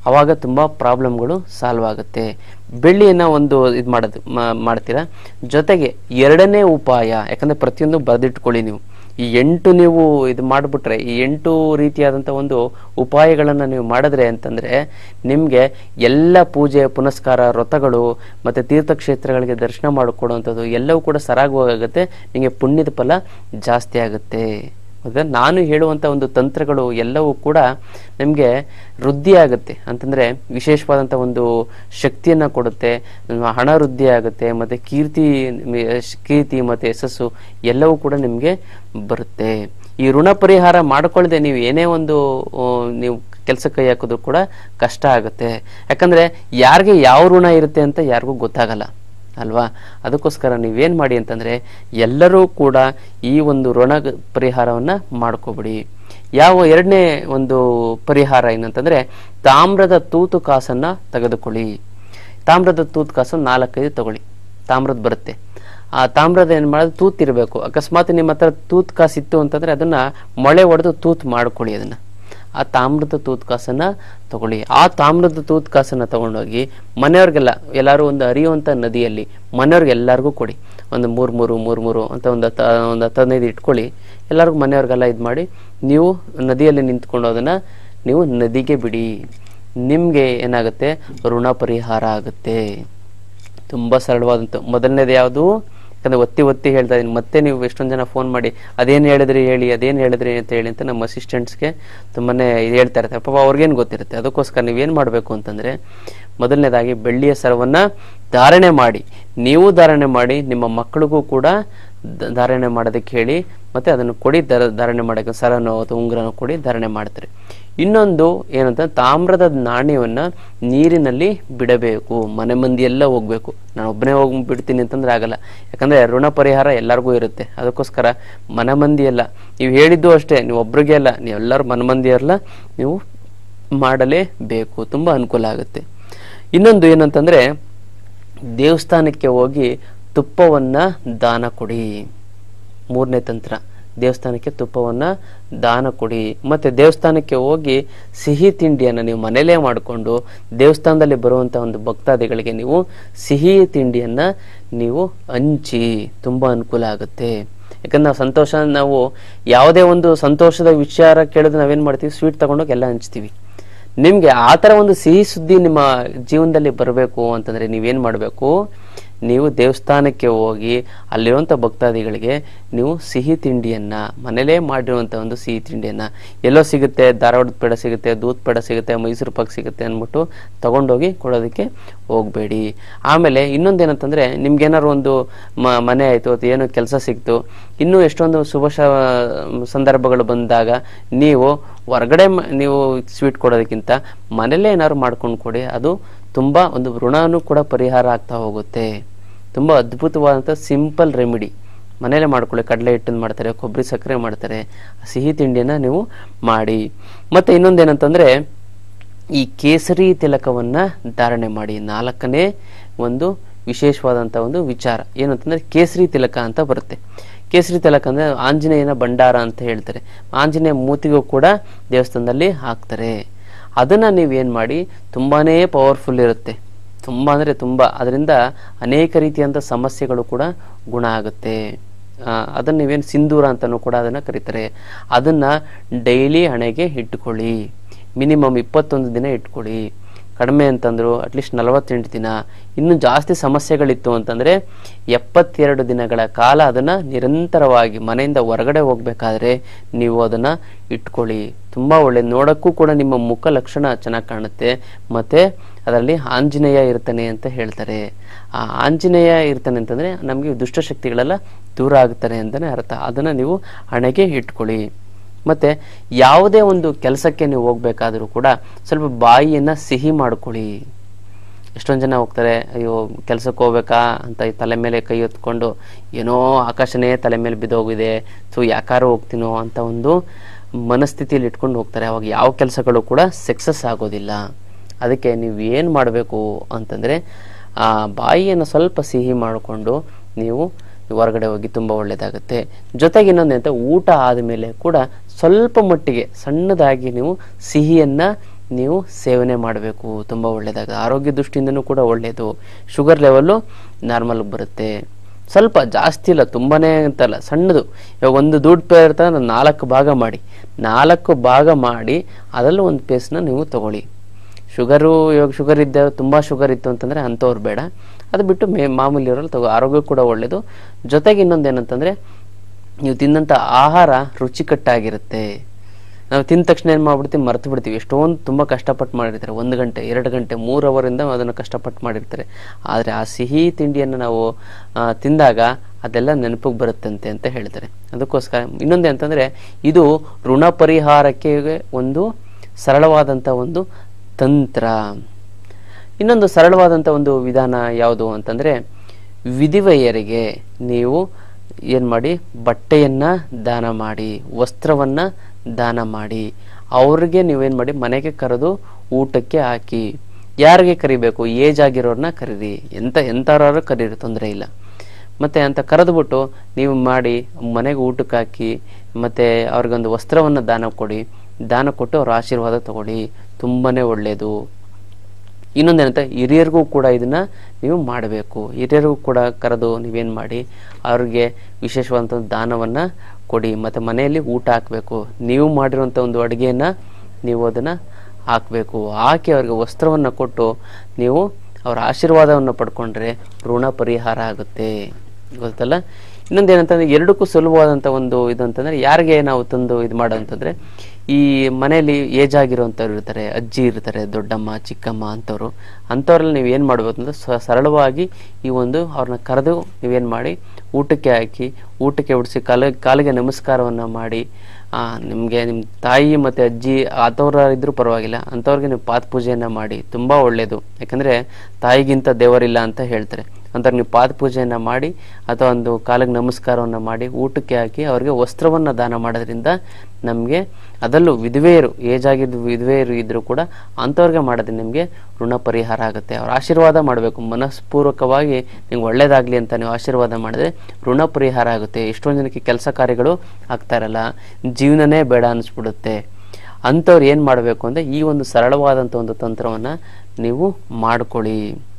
ಆವಾಗ ತುಂಬ ಪ್ರಾಬ್ಲಮ್ಗಳು ಸಾಲ್ವ್ ಆಗುತ್ತೆ. ಬೆಳ್ಳಿಯನ್ನು ಒಂದು ಇದು ಮಾಡೋದು ಮಾಡ್ತೀರಾ. ಜೊತೆಗೆ ಎರಡನೇ ಉಪಾಯ, ಯಾಕಂದರೆ ಪ್ರತಿಯೊಂದು ಬರೆದಿಟ್ಕೊಳ್ಳಿ ನೀವು. ಈ ಎಂಟು ನೀವು ಇದು ಮಾಡಿಬಿಟ್ರೆ, ಈ ಎಂಟು ರೀತಿಯಾದಂಥ ಒಂದು ಉಪಾಯಗಳನ್ನು ನೀವು ಮಾಡಿದ್ರೆ ಅಂತಂದರೆ ನಿಮಗೆ ಎಲ್ಲ ಪೂಜೆ ಪುನಸ್ಕಾರ ವ್ರತಗಳು ಮತ್ತು ತೀರ್ಥಕ್ಷೇತ್ರಗಳಿಗೆ ದರ್ಶನ ಮಾಡಿಕೊಡುವಂಥದ್ದು ಎಲ್ಲವೂ ಕೂಡ ಸರಾಗವಾಗುತ್ತೆ. ನಿಮಗೆ ಪುಣ್ಯದ ಫಲ ಜಾಸ್ತಿ ಆಗುತ್ತೆ. ಹೌದಾ? ನಾನು ಹೇಳುವಂಥ ಒಂದು ತಂತ್ರಗಳು ಎಲ್ಲವೂ ಕೂಡ ನಿಮಗೆ ವೃದ್ಧಿ ಆಗುತ್ತೆ ಅಂತಂದರೆ ವಿಶೇಷವಾದಂಥ ಒಂದು ಶಕ್ತಿಯನ್ನು ಕೊಡುತ್ತೆ, ಹಣ ವೃದ್ಧಿ ಆಗುತ್ತೆ, ಮತ್ತು ಕೀರ್ತಿ ಕೀರ್ತಿ ಮತ್ತು ಯಶಸ್ಸು ಎಲ್ಲವೂ ಕೂಡ ನಿಮಗೆ ಬರುತ್ತೆ. ಈ ಋಣ ಪರಿಹಾರ ಮಾಡಿಕೊಳ್ಳದೆ ನೀವು ಏನೇ ಒಂದು ನೀವು ಕೆಲಸ ಕೈ ಹಾಕಿದ್ರು ಕೂಡ ಕಷ್ಟ ಆಗುತ್ತೆ. ಯಾಕಂದರೆ ಯಾರಿಗೆ ಯಾವ ಋಣ ಇರುತ್ತೆ ಅಂತ ಯಾರಿಗೂ ಗೊತ್ತಾಗಲ್ಲ ಅಲ್ವಾ? ಅದಕ್ಕೋಸ್ಕರ ನೀವೇನು ಮಾಡಿ ಅಂತಂದರೆ ಎಲ್ಲರೂ ಕೂಡ ಈ ಒಂದು ಋಣ ಪರಿಹಾರವನ್ನು ಮಾಡ್ಕೊಬಿಡಿ. ಯಾವ ಎರಡನೇ ಒಂದು ಪರಿಹಾರ ಏನಂತಂದರೆ ತಾಮ್ರದ ತೂತು ಕಾಸನ್ನು ತೆಗೆದುಕೊಳ್ಳಿ. ತಾಮ್ರದ ತೂತು ಕಾಸು ನಾಲ್ಕೈದು ತಗೊಳ್ಳಿ. ತಾಮ್ರದ ಬರುತ್ತೆ. ಆ ತಾಮ್ರದ ಏನು ಮಾಡೋದು, ತೂತಿರಬೇಕು. ಅಕಸ್ಮಾತ್ ನಿಮ್ಮ ಹತ್ರ ತೂತು ಕಾಸು ಇತ್ತು ಅಂತಂದರೆ ಅದನ್ನು ಮೊಳೆ ಹೊಡೆದು ತೂತು ಮಾಡ್ಕೊಳ್ಳಿ. ಅದನ್ನು ಆ ತಾಮ್ರದ ತೂತು ಕಾಸನ್ನು ತಗೊಳ್ಳಿ. ಆ ತಾಮ್ರದ ತೂತು ಕಾಸನ್ನು ತಗೊಂಡೋಗಿ ಮನೆಯವ್ರಿಗೆಲ್ಲ, ಎಲ್ಲರೂ ಒಂದು ಹರಿಯುವಂಥ ನದಿಯಲ್ಲಿ ಮನೆಯವ್ರಿಗೆ ಎಲ್ಲರಿಗೂ ಕೊಡಿ. ಒಂದು ಮೂರು ಮೂರು ಮೂರು ಮೂರು ಅಂತ ಒಂದು ಹತ್ತು ಒಂದು ಹತ್ತು ಹದಿನೈದು ಇಟ್ಕೊಳ್ಳಿ. ಎಲ್ಲರಿಗೂ ಮನೆಯವ್ರಿಗೆಲ್ಲ ಇದು ಮಾಡಿ ನೀವು ನದಿಯಲ್ಲಿ ನಿಂತ್ಕೊಂಡು ಅದನ್ನು ನೀವು ನದಿಗೆ ಬಿಡಿ. ನಿಮಗೆ ಏನಾಗುತ್ತೆ, ಋಣ ಪರಿಹಾರ ಆಗುತ್ತೆ. ತುಂಬ ಸರಳವಾದಂಥ ಮೊದಲನೇದು ಯಾವುದು, ಯಾಕಂದರೆ ಒತ್ತಿ ಒತ್ತಿ ಹೇಳ್ತಾ ಇದ್ದೀನಿ. ಮತ್ತೆ ನೀವು ಎಷ್ಟೊಂದು ಜನ ಫೋನ್ ಮಾಡಿ ಅದೇನು ಹೇಳಿದ್ರಿ ಹೇಳಿ ಅದೇನು ಹೇಳಿದ್ರಿ ಅಂತ ಹೇಳಿ ಅಂತ ನಮ್ಮ ಅಸಿಸ್ಟೆಂಟ್ಸ್ಗೆ ತುಂಬಾ ಇದು ಹೇಳ್ತಾ ಇರ್ತಾರೆ. ಪಾಪ ಅವ್ರಿಗೇನು ಗೊತ್ತಿರುತ್ತೆ. ಅದಕ್ಕೋಸ್ಕರ ನೀವೇನು ಮಾಡಬೇಕು ಅಂತಂದರೆ ಮೊದಲನೇದಾಗಿ ಬೆಳ್ಳಿಯ ಸರವನ್ನು ಧಾರಣೆ ಮಾಡಿ, ನೀವು ಧಾರಣೆ ಮಾಡಿ, ನಿಮ್ಮ ಮಕ್ಕಳಿಗೂ ಕೂಡ ಧಾರಣೆ ಮಾಡೋದಕ್ಕೆ ಹೇಳಿ, ಮತ್ತು ಅದನ್ನು ಕೊಡಿ. ಧರ ಧಾರಣೆ ಮಾಡೋಕ್ಕೆ ಸರನೋ ಅಥವಾ ಉಂಗುರನೋ ಕೊಡಿ, ಧಾರಣೆ ಮಾಡ್ತಾರೆ. ಇನ್ನೊಂದು ಏನಂತ, ತಾಮ್ರದ ನಾಣ್ಯವನ್ನು ನೀರಿನಲ್ಲಿ ಬಿಡಬೇಕು. ಮನೆ ಮಂದಿ ಎಲ್ಲ ಹೋಗ್ಬೇಕು. ನಾನು ಒಬ್ಬನೇ ಹೋಗಿ ಬಿಡ್ತೀನಿ ಅಂತಂದ್ರೆ ಆಗಲ್ಲ. ಯಾಕಂದರೆ ಋಣ ಪರಿಹಾರ ಎಲ್ಲರಿಗೂ ಇರುತ್ತೆ. ಅದಕ್ಕೋಸ್ಕರ ಮನೆ ಮಂದಿ ಎಲ್ಲ ನೀವು ಹೇಳಿದ್ದು ಅಷ್ಟೇ, ನೀವು ಒಬ್ರಿಗೆ ಅಲ್ಲ, ನೀವೆಲ್ಲರೂ ಮನೆ ಮಂದಿ ಎಲ್ಲ ನೀವು ಮಾಡಲೇಬೇಕು. ತುಂಬ ಅನುಕೂಲ ಆಗುತ್ತೆ. ಇನ್ನೊಂದು ಏನಂತಂದರೆ ದೇವಸ್ಥಾನಕ್ಕೆ ಹೋಗಿ ತುಪ್ಪವನ್ನು ದಾನ ಕೊಡಿ. ಮೂರನೇ ತಂತ್ರ, ದೇವಸ್ಥಾನಕ್ಕೆ ತುಪ್ಪವನ್ನು ದಾನ ಕೊಡಿ. ಮತ್ತು ದೇವಸ್ಥಾನಕ್ಕೆ ಹೋಗಿ ಸಿಹಿ ತಿಂಡಿಯನ್ನು ನೀವು ಮನೇಲೇ ಮಾಡಿಕೊಂಡು ದೇವಸ್ಥಾನದಲ್ಲಿ ಬರುವಂಥ ಒಂದು ಭಕ್ತಾದಿಗಳಿಗೆ ನೀವು ಸಿಹಿ ತಿಂಡಿಯನ್ನು ನೀವು ಹಂಚಿ. ತುಂಬ ಅನುಕೂಲ ಆಗುತ್ತೆ. ಯಾಕಂದ್ರೆ ನಾವು ಸಂತೋಷ, ನಾವು ಯಾವುದೇ ಒಂದು ಸಂತೋಷದ ವಿಚಾರ ಕೇಳಿದ್ರೆ ನಾವೇನು ಮಾಡ್ತೀವಿ, ಸ್ವೀಟ್ ತಗೊಂಡೋಗಿ ಎಲ್ಲ ಹಂಚ್ತೀವಿ. ನಿಮಗೆ ಆ ಥರ ಒಂದು ಸಿಹಿ ಸುದ್ದಿ ನಿಮ್ಮ ಜೀವನದಲ್ಲಿ ಬರಬೇಕು ಅಂತಂದರೆ ನೀವೇನು ಮಾಡಬೇಕು, ನೀವು ದೇವಸ್ಥಾನಕ್ಕೆ ಹೋಗಿ ಅಲ್ಲಿರುವಂಥ ಭಕ್ತಾದಿಗಳಿಗೆ ನೀವು ಸಿಹಿ ತಿಂಡಿಯನ್ನು ಮನೇಲೇ ಮಾಡಿರುವಂಥ ಒಂದು ಸಿಹಿ ತಿಂಡಿಯನ್ನು, ಎಲ್ಲೋ ಸಿಗುತ್ತೆ, ಧಾರವಾಡದ ಪೇಡ ಸಿಗುತ್ತೆ, ದೂದ್ ಪೇಡ ಸಿಗುತ್ತೆ, ಮೈಸೂರು ಪಾಕ್ ಸಿಗುತ್ತೆ ಅಂದ್ಬಿಟ್ಟು ತೊಗೊಂಡೋಗಿ ಕೊಡೋದಕ್ಕೆ ಹೋಗಬೇಡಿ. ಆಮೇಲೆ ಇನ್ನೊಂದೇನಂತಂದರೆ ನಿಮ್ಗೇನಾದ್ರು ಒಂದು ಮ ಮನೆ ಆಯಿತು ಅಥವಾ ಏನೋ ಕೆಲಸ ಸಿಕ್ತು, ಇನ್ನೂ ಎಷ್ಟೊಂದು ಶುಭ ಸಂದರ್ಭಗಳು ಬಂದಾಗ ನೀವು ಹೊರಗಡೆ ನೀವು ಸ್ವೀಟ್ ಕೊಡೋದಕ್ಕಿಂತ ಮನೇಲೇ ಏನಾದ್ರು ಮಾಡ್ಕೊಂಡು ಕೊಡಿ. ಅದು ತುಂಬ ಒಂದು ಋಣನೂ ಕೂಡ ಪರಿಹಾರ ಆಗ್ತಾ ಹೋಗುತ್ತೆ. ತುಂಬ ಅದ್ಭುತವಾದಂಥ ಸಿಂಪಲ್ ರೆಮಿಡಿ. ಮನೇಲೆ ಮಾಡ್ಕೊಳ್ಳಿ. ಕಡಲೆ ಹಿಟ್ಟನ್ನು ಮಾಡ್ತಾರೆ, ಕೊಬ್ಬರಿ ಸಕ್ಕರೆ ಮಾಡ್ತಾರೆ, ಸಿಹಿ ತಿಂಡಿಯನ್ನು ನೀವು ಮಾಡಿ. ಮತ್ತು ಇನ್ನೊಂದೇನಂತಂದರೆ ಈ ಕೇಸರಿ ತಿಲಕವನ್ನು ಧಾರಣೆ ಮಾಡಿ. ನಾಲ್ಕನೇ ಒಂದು ವಿಶೇಷವಾದಂಥ ಒಂದು ವಿಚಾರ ಏನಂತಂದರೆ ಕೇಸರಿ ತಿಲಕ ಅಂತ ಬರುತ್ತೆ. ಕೇಸರಿ ತಿಲಕ ಅಂದರೆ ಆಂಜನೇಯನ ಭಂಡಾರ ಅಂತ ಹೇಳ್ತಾರೆ. ಆಂಜನೇಯ ಮೂತಿಗೂ ಕೂಡ ದೇವಸ್ಥಾನದಲ್ಲಿ ಹಾಕ್ತಾರೆ. ಅದನ್ನು ನೀವೇನು ಮಾಡಿ, ತುಂಬಾ ಪವರ್ಫುಲ್ ಇರುತ್ತೆ. ತುಂಬ ಅಂದರೆ ತುಂಬ. ಅದರಿಂದ ಅನೇಕ ರೀತಿಯಂಥ ಸಮಸ್ಯೆಗಳು ಕೂಡ ಗುಣ ಆಗುತ್ತೆ. ಅದನ್ನು ನೀವೇನು ಸಿಂಧೂರ ಅಂತಲೂ ಕೂಡ ಅದನ್ನು ಕರೀತಾರೆ. ಅದನ್ನು ಡೈಲಿ ಹಣೆಗೆ ಇಟ್ಕೊಳ್ಳಿ. ಮಿನಿಮಮ್ ಇಪ್ಪತ್ತೊಂದು ದಿನ ಇಟ್ಕೊಳ್ಳಿ. ಕಡಿಮೆ ಅಂತಂದರು ಅಟ್ಲೀಸ್ಟ್ ನಲವತ್ತೆಂಟು ದಿನ. ಇನ್ನೂ ಜಾಸ್ತಿ ಸಮಸ್ಯೆಗಳಿತ್ತು ಅಂತಂದರೆ ಎಪ್ಪತ್ತೆರಡು ದಿನಗಳ ಕಾಲ ಅದನ್ನು ನಿರಂತರವಾಗಿ ಮನೆಯಿಂದ ಹೊರಗಡೆ ಹೋಗಬೇಕಾದ್ರೆ ನೀವು ಅದನ್ನು ಇಟ್ಕೊಳ್ಳಿ. ತುಂಬ ಒಳ್ಳೆಯದು. ನೋಡೋಕ್ಕೂ ಕೂಡ ನಿಮ್ಮ ಮುಖ ಲಕ್ಷಣ ಚೆನ್ನಾಗಿ ಕಾಣುತ್ತೆ. ಮತ್ತು ಅದರಲ್ಲಿ ಆಂಜನೇಯ ಇರ್ತಾನೆ ಅಂತ ಹೇಳ್ತಾರೆ. ಆ ಆಂಜನೇಯ ಇರ್ತಾನೆ ಅಂತಂದರೆ ನಮಗೆ ದುಷ್ಟಶಕ್ತಿಗಳೆಲ್ಲ ದೂರ ಆಗ್ತಾರೆ ಅಂತಲೇ ಅರ್ಥ. ಅದನ್ನು ನೀವು ಹಣೆಗೆ ಇಟ್ಕೊಳ್ಳಿ. ಮತ್ತು ಯಾವುದೇ ಒಂದು ಕೆಲಸಕ್ಕೆ ನೀವು ಹೋಗ್ಬೇಕಾದರೂ ಕೂಡ ಸ್ವಲ್ಪ ಬಾಯಿಯನ್ನು ಸಿಹಿ ಮಾಡ್ಕೊಳ್ಳಿ. ಎಷ್ಟೊಂದು ಜನ ಹೋಗ್ತಾರೆ, ಅಯ್ಯೋ ಕೆಲಸಕ್ಕೆ ಹೋಗ್ಬೇಕಾ ಅಂತ ತಲೆ ಮೇಲೆ ಕೈ ಹೊತ್ಕೊಂಡು ಏನೋ ಆಕಾಶನೇ ತಲೆ ಮೇಲೆ ಬಿದ್ದೋಗಿದೆ, ಸೊ ಯಾಕಾರು ಹೋಗ್ತೀನೋ ಅಂತ ಒಂದು ಮನಸ್ಥಿತಿಯಲ್ಲಿ ಇಟ್ಕೊಂಡು ಹೋಗ್ತಾರೆ. ಅವಾಗ ಯಾವ ಕೆಲಸಗಳು ಕೂಡ ಸಕ್ಸಸ್ ಆಗೋದಿಲ್ಲ. ಅದಕ್ಕೆ ನೀವು ಏನು ಮಾಡಬೇಕು ಅಂತಂದರೆ ಆ ಬಾಯಿಯನ್ನು ಸ್ವಲ್ಪ ಸಿಹಿ ಮಾಡಿಕೊಂಡು ನೀವು ಹೊರಗಡೆ ಹೋಗಿ ತುಂಬ ಒಳ್ಳೆಯದಾಗುತ್ತೆ. ಜೊತೆಗೆ ಇನ್ನೊಂದು ಅಂತ, ಊಟ ಆದಮೇಲೆ ಕೂಡ ಸ್ವಲ್ಪ ಮಟ್ಟಿಗೆ ಸಣ್ಣದಾಗಿ ನೀವು ಸಿಹಿಯನ್ನು ನೀವು ಸೇವನೆ ಮಾಡಬೇಕು, ತುಂಬ ಒಳ್ಳೆಯದಾಗ ಆರೋಗ್ಯ ದೃಷ್ಟಿಯಿಂದನೂ ಕೂಡ ಒಳ್ಳೆಯದು. ಶುಗರ್ ಲೆವೆಲ್ಲು ನಾರ್ಮಲ್ಗೆ ಬರುತ್ತೆ. ಸ್ವಲ್ಪ ಜಾಸ್ತಿ ಇಲ್ಲ, ತುಂಬಾ ಅಂತಲ್ಲ, ಸಣ್ಣದು. ಇವಾಗ ಒಂದು ದುಡ್ಡು ಪೇ ಇರ್ತದೆ, ನಾಲ್ಕು ಭಾಗ ಮಾಡಿ ನಾಲ್ಕು ಭಾಗ ಮಾಡಿ ಅದರಲ್ಲೂ ಒಂದು ಪೀಸ್ನ ನೀವು ತಗೊಳ್ಳಿ. ಶುಗರು ಇವಾಗ ಶುಗರ್ ಇದ್ದ ತುಂಬ ಶುಗರ್ ಇತ್ತು ಅಂತಂದರೆ ಅಂಥವ್ರು ಬೇಡ. ಅದು ಬಿಟ್ಟು ಮೇ ಮಾಮೂಲಿ ಇರೋಲ್ಲ ತಗೋ, ಆರೋಗ್ಯ ಕೂಡ ಒಳ್ಳೆಯದು. ಜೊತೆಗೆ ಇನ್ನೊಂದು ಏನಂತಂದರೆ, ನೀವು ತಿನ್ನಂಥ ಆಹಾರ ರುಚಿಕಟ್ಟಾಗಿರುತ್ತೆ. ನಾವು ತಿಂದ ತಕ್ಷಣ ಏನು ಮಾಡ್ಬಿಡ್ತೀವಿ, ಮರ್ತು ಬಿಡ್ತೀವಿ. ಎಷ್ಟೊಂದು ತುಂಬ ಕಷ್ಟಪಟ್ಟು ಮಾಡಿರ್ತಾರೆ, ಒಂದು ಗಂಟೆ ಎರಡು ಗಂಟೆ ಮೂರು ಅವರಿಂದ ಅದನ್ನು ಕಷ್ಟಪಟ್ಟು ಮಾಡಿರ್ತಾರೆ. ಆದರೆ ಆ ಸಿಹಿ ತಿಂಡಿಯನ್ನು ನಾವು ತಿಂದಾಗ ಅದೆಲ್ಲ ನೆನಪಿಗೆ ಬರುತ್ತಂತೆ ಅಂತ ಹೇಳ್ತಾರೆ. ಅದಕ್ಕೋಸ್ಕರ ಇನ್ನೊಂದು ಅಂತಂದರೆ, ಇದು ಋಣ ಪರಿಹಾರಕ್ಕೆ ಒಂದು ಸರಳವಾದಂಥ ಒಂದು ತಂತ್ರ. ಇನ್ನೊಂದು ಸರಳವಾದಂಥ ಒಂದು ವಿಧಾನ ಯಾವುದು ಅಂತಂದರೆ, ವಿಧಿವೈಯರಿಗೆ ನೀವು ಏನು ಮಾಡಿ, ಬಟ್ಟೆಯನ್ನು ದಾನ ಮಾಡಿ, ವಸ್ತ್ರವನ್ನು ದಾನ ಮಾಡಿ, ಅವ್ರಿಗೆ ನೀವೇನು ಮಾಡಿ ಮನೆಗೆ ಕರೆದು ಊಟಕ್ಕೆ ಹಾಕಿ. ಯಾರಿಗೆ ಕರಿಬೇಕು, ಏಜ್ ಆಗಿರೋರನ್ನ ಕರೀರಿ, ಎಂಥ ಎಂಥವ್ರಾದ್ರೂ ಕರೀರಿ, ತೊಂದರೆ ಇಲ್ಲ. ಮತ್ತು ಅಂತ ಕರೆದುಬಿಟ್ಟು ನೀವು ಮಾಡಿ ಮನೆಗೆ ಊಟಕ್ಕೆ ಹಾಕಿ, ಮತ್ತು ಅವ್ರಿಗೊಂದು ವಸ್ತ್ರವನ್ನು ದಾನ ಕೊಡಿ. ದಾನ ಕೊಟ್ಟು ಅವ್ರ ಆಶೀರ್ವಾದ ತಗೊಳ್ಳಿ, ತುಂಬಾ ಒಳ್ಳೆಯದು. ಇನ್ನೊಂದೇನಂತ, ಹಿರಿಯರಿಗೂ ಕೂಡ ಇದನ್ನು ನೀವು ಮಾಡಬೇಕು. ಹಿರಿಯರಿಗೂ ಕೂಡ ಕರೆದು ನೀವೇನು ಮಾಡಿ ಅವ್ರಿಗೆ ವಿಶೇಷವಾದಂಥ ದಾನವನ್ನು ಕೊಡಿ. ಮತ್ತು ಮನೆಯಲ್ಲಿ ಊಟ ಹಾಕಬೇಕು. ನೀವು ಮಾಡಿರುವಂಥ ಒಂದು ಅಡುಗೆಯನ್ನು ನೀವು ಅದನ್ನು ಹಾಕಬೇಕು. ಹಾಕಿ ಅವ್ರಿಗೆ ವಸ್ತ್ರವನ್ನು ಕೊಟ್ಟು ನೀವು ಅವರ ಆಶೀರ್ವಾದವನ್ನು ಪಡ್ಕೊಂಡ್ರೆ ಋಣ ಪರಿಹಾರ ಆಗುತ್ತೆ, ಗೊತ್ತಲ್ಲ. ಇನ್ನೊಂದು ಏನಂತಂದರೆ, ಎರಡಕ್ಕೂ ಸುಲಭವಾದಂಥ ಒಂದು ಇದು ಅಂತಂದರೆ, ಯಾರಿಗೆ ನಾವು ತಂದು ಇದು ಮಾಡೋ ಅಂತಂದರೆ, ಈ ಮನೆಯಲ್ಲಿ ಏಜ್ ಆಗಿರೋವಂಥವ್ರು ಇರ್ತಾರೆ, ಅಜ್ಜಿ ಇರ್ತಾರೆ, ದೊಡ್ಡಮ್ಮ ಚಿಕ್ಕಮ್ಮ ಅಂಥವ್ರು ಅಂಥವ್ರಲ್ಲಿ ನೀವು ಏನು ಮಾಡ್ಬೇಕು ಅಂದರೆ, ಸರಳವಾಗಿ ಈ ಒಂದು ಅವ್ರನ್ನ ಕರೆದು ನೀವೇನು ಮಾಡಿ ಊಟಕ್ಕೆ ಹಾಕಿ, ಊಟಕ್ಕೆ ಉಡಿಸಿ, ಕಾಲ ಕಾಲಿಗೆ ನಮಸ್ಕಾರವನ್ನು ಮಾಡಿ, ನಿಮಗೆ ನಿಮ್ಮ ತಾಯಿ ಮತ್ತು ಅಜ್ಜಿ ಆತವ್ರ ಇದ್ರೂ ಪರವಾಗಿಲ್ಲ, ಅಂಥವ್ರಿಗೆ ನೀವು ಪಾದ ಪೂಜೆಯನ್ನು ಮಾಡಿ, ತುಂಬ ಒಳ್ಳೆಯದು. ಯಾಕಂದರೆ ತಾಯಿಗಿಂತ ದೇವರಿಲ್ಲ ಅಂತ ಹೇಳ್ತಾರೆ. ಅಂಥವ್ರಿಗೆ ನೀವು ಪಾದ ಪೂಜೆಯನ್ನು ಮಾಡಿ ಅಥವಾ ಒಂದು ಕಾಲಿಗೆ ನಮಸ್ಕಾರವನ್ನು ಮಾಡಿ ಊಟಕ್ಕೆ ಹಾಕಿ ಅವ್ರಿಗೆ ವಸ್ತ್ರವನ್ನು ದಾನ ಮಾಡೋದ್ರಿಂದ ನಮಗೆ, ಅದರಲ್ಲೂ ವಿಧವೆಯರು, ಏಜ್ ಆಗಿದ್ದು ವಿಧವೆಯರು ಇದ್ದರೂ ಕೂಡ ಅಂಥವ್ರಿಗೆ ಮಾಡೋದು ನಿಮಗೆ ಋಣ ಪರಿಹಾರ ಆಗುತ್ತೆ. ಅವ್ರ ಆಶೀರ್ವಾದ ಮಾಡಬೇಕು, ಮನಸ್ಪೂರ್ವಕವಾಗಿ ನಿಮ್ಗೆ ಒಳ್ಳೇದಾಗಲಿ ಅಂತ ನೀವು ಆಶೀರ್ವಾದ ಮಾಡಿದ್ರೆ ಋಣ ಪರಿಹಾರ ಆಗುತ್ತೆ. ಎಷ್ಟೊಂದು ಜನಕ್ಕೆ ಕೆಲಸ ಕಾರ್ಯಗಳು ಆಗ್ತಾ ಇರಲ್ಲ, ಜೀವನನೇ ಬೇಡ ಅನಿಸ್ಬಿಡುತ್ತೆ. ಅಂಥವ್ರು ಏನು ಮಾಡಬೇಕು ಅಂದರೆ, ಈ ಒಂದು ಸರಳವಾದಂಥ ಒಂದು ತಂತ್ರವನ್ನು ನೀವು ಮಾಡ್ಕೊಳ್ಳಿ.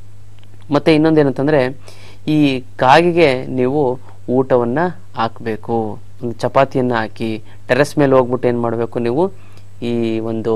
ಮತ್ತು ಇನ್ನೊಂದೇನಂತಂದರೆ, ಈ ಕಾಗೆಗೆ ನೀವು ಊಟವನ್ನು ಹಾಕಬೇಕು. ಒಂದು ಚಪಾತಿಯನ್ನು ಹಾಕಿ ಟೆರೆಸ್ ಮೇಲೆ ಹೋಗ್ಬಿಟ್ಟು ಏನು ಮಾಡಬೇಕು, ನೀವು ಈ ಒಂದು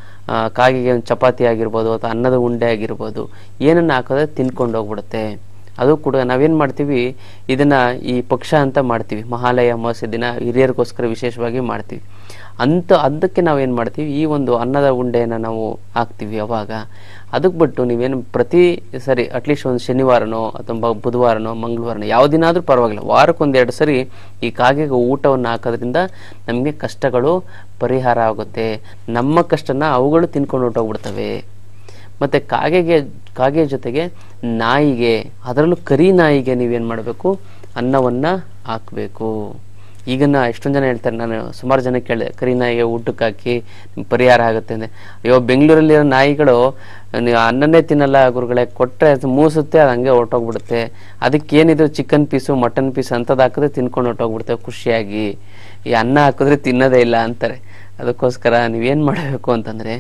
ಕಾಗೆಗೆ ಒಂದು ಚಪಾತಿ ಆಗಿರ್ಬೋದು ಅಥವಾ ಅನ್ನದ ಉಂಡೆ ಆಗಿರ್ಬೋದು, ಏನನ್ನು ಹಾಕೋದ್ರೆ ತಿನ್ಕೊಂಡು ಹೋಗ್ಬಿಡುತ್ತೆ. ಅದು ಕೂಡ ನಾವೇನು ಮಾಡ್ತೀವಿ, ಇದನ್ನು ಈ ಪಕ್ಷ ಅಂತ ಮಾಡ್ತೀವಿ, ಮಹಾಲಯ ಅಮಾವಾಸ್ಯೆ ದಿನ ಹಿರಿಯರಿಗೋಸ್ಕರ ವಿಶೇಷವಾಗಿ ಮಾಡ್ತೀವಿ. ಅಂಥ ಅದಕ್ಕೆ ನಾವೇನು ಮಾಡ್ತೀವಿ, ಈ ಒಂದು ಅನ್ನದ ಉಂಡೆಯನ್ನು ನಾವು ಹಾಕ್ತೀವಿ. ಅವಾಗ ಅದಕ್ಕೆ ಬಿಟ್ಟು ನೀವೇನು ಪ್ರತಿ ಸರಿ ಅಟ್ಲೀಸ್ಟ್ ಒಂದು ಶನಿವಾರನೋ ಅಥವಾ ಬುಧವಾರನೋ ಮಂಗಳವಾರನೋ ಯಾವ ದಿನ ಆದರೂ ಪರವಾಗಿಲ್ಲ, ವಾರಕ್ಕೊಂದೆರಡು ಸರಿ ಈ ಕಾಗೆಗೆ ಊಟವನ್ನು ಹಾಕೋದ್ರಿಂದ ನಮಗೆ ಕಷ್ಟಗಳು ಪರಿಹಾರ ಆಗುತ್ತೆ. ನಮ್ಮ ಕಷ್ಟನ ಅವುಗಳು ತಿನ್ಕೊಂಡು ಹೊರಟೋಗ್ಬಿಡ್ತವೆ. ಮತ್ತು ಕಾಗೆಗೆ ಕಾಗೆ ಜೊತೆಗೆ ನಾಯಿಗೆ, ಅದರಲ್ಲೂ ಕರಿ ನಾಯಿಗೆ ನೀವೇನು ಮಾಡಬೇಕು, ಅನ್ನವನ್ನು ಹಾಕಬೇಕು. ಈಗನ್ನ ಎಷ್ಟೊಂದು ಜನ ಹೇಳ್ತಾರೆ, ನಾನು ಸುಮಾರು ಜನ ಕೇಳಿದೆ, ಕರಿ ನಾಯಿಗೆ ಊಟಕ್ಕೆ ಹಾಕಿ ಪರಿಹಾರ ಆಗುತ್ತೆ ಅಂದರೆ. ಅಯ್ಯೋ, ಬೆಂಗಳೂರಲ್ಲಿರೋ ನಾಯಿಗಳು ನೀವು ಅನ್ನನೇ ತಿನ್ನಲ್ಲ ಗುರುಗಳೇ, ಕೊಟ್ಟರೆ ಮೂಸುತ್ತೆ, ಅದು ಹಂಗೆ ಹೊರಟೋಗ್ಬಿಡುತ್ತೆ. ಅದಕ್ಕೇನಿದ್ರು ಚಿಕನ್ ಪೀಸು ಮಟನ್ ಪೀಸ್ ಅಂಥದ್ದು ಹಾಕಿದ್ರೆ ತಿನ್ಕೊಂಡು ಹೊರಟೋಗ್ಬಿಡ್ತೇವೆ ಖುಷಿಯಾಗಿ. ಈ ಅನ್ನ ಹಾಕಿದ್ರೆ ತಿನ್ನೋದೇ ಇಲ್ಲ ಅಂತಾರೆ. ಅದಕ್ಕೋಸ್ಕರ ನೀವೇನು ಮಾಡಬೇಕು ಅಂತಂದರೆ,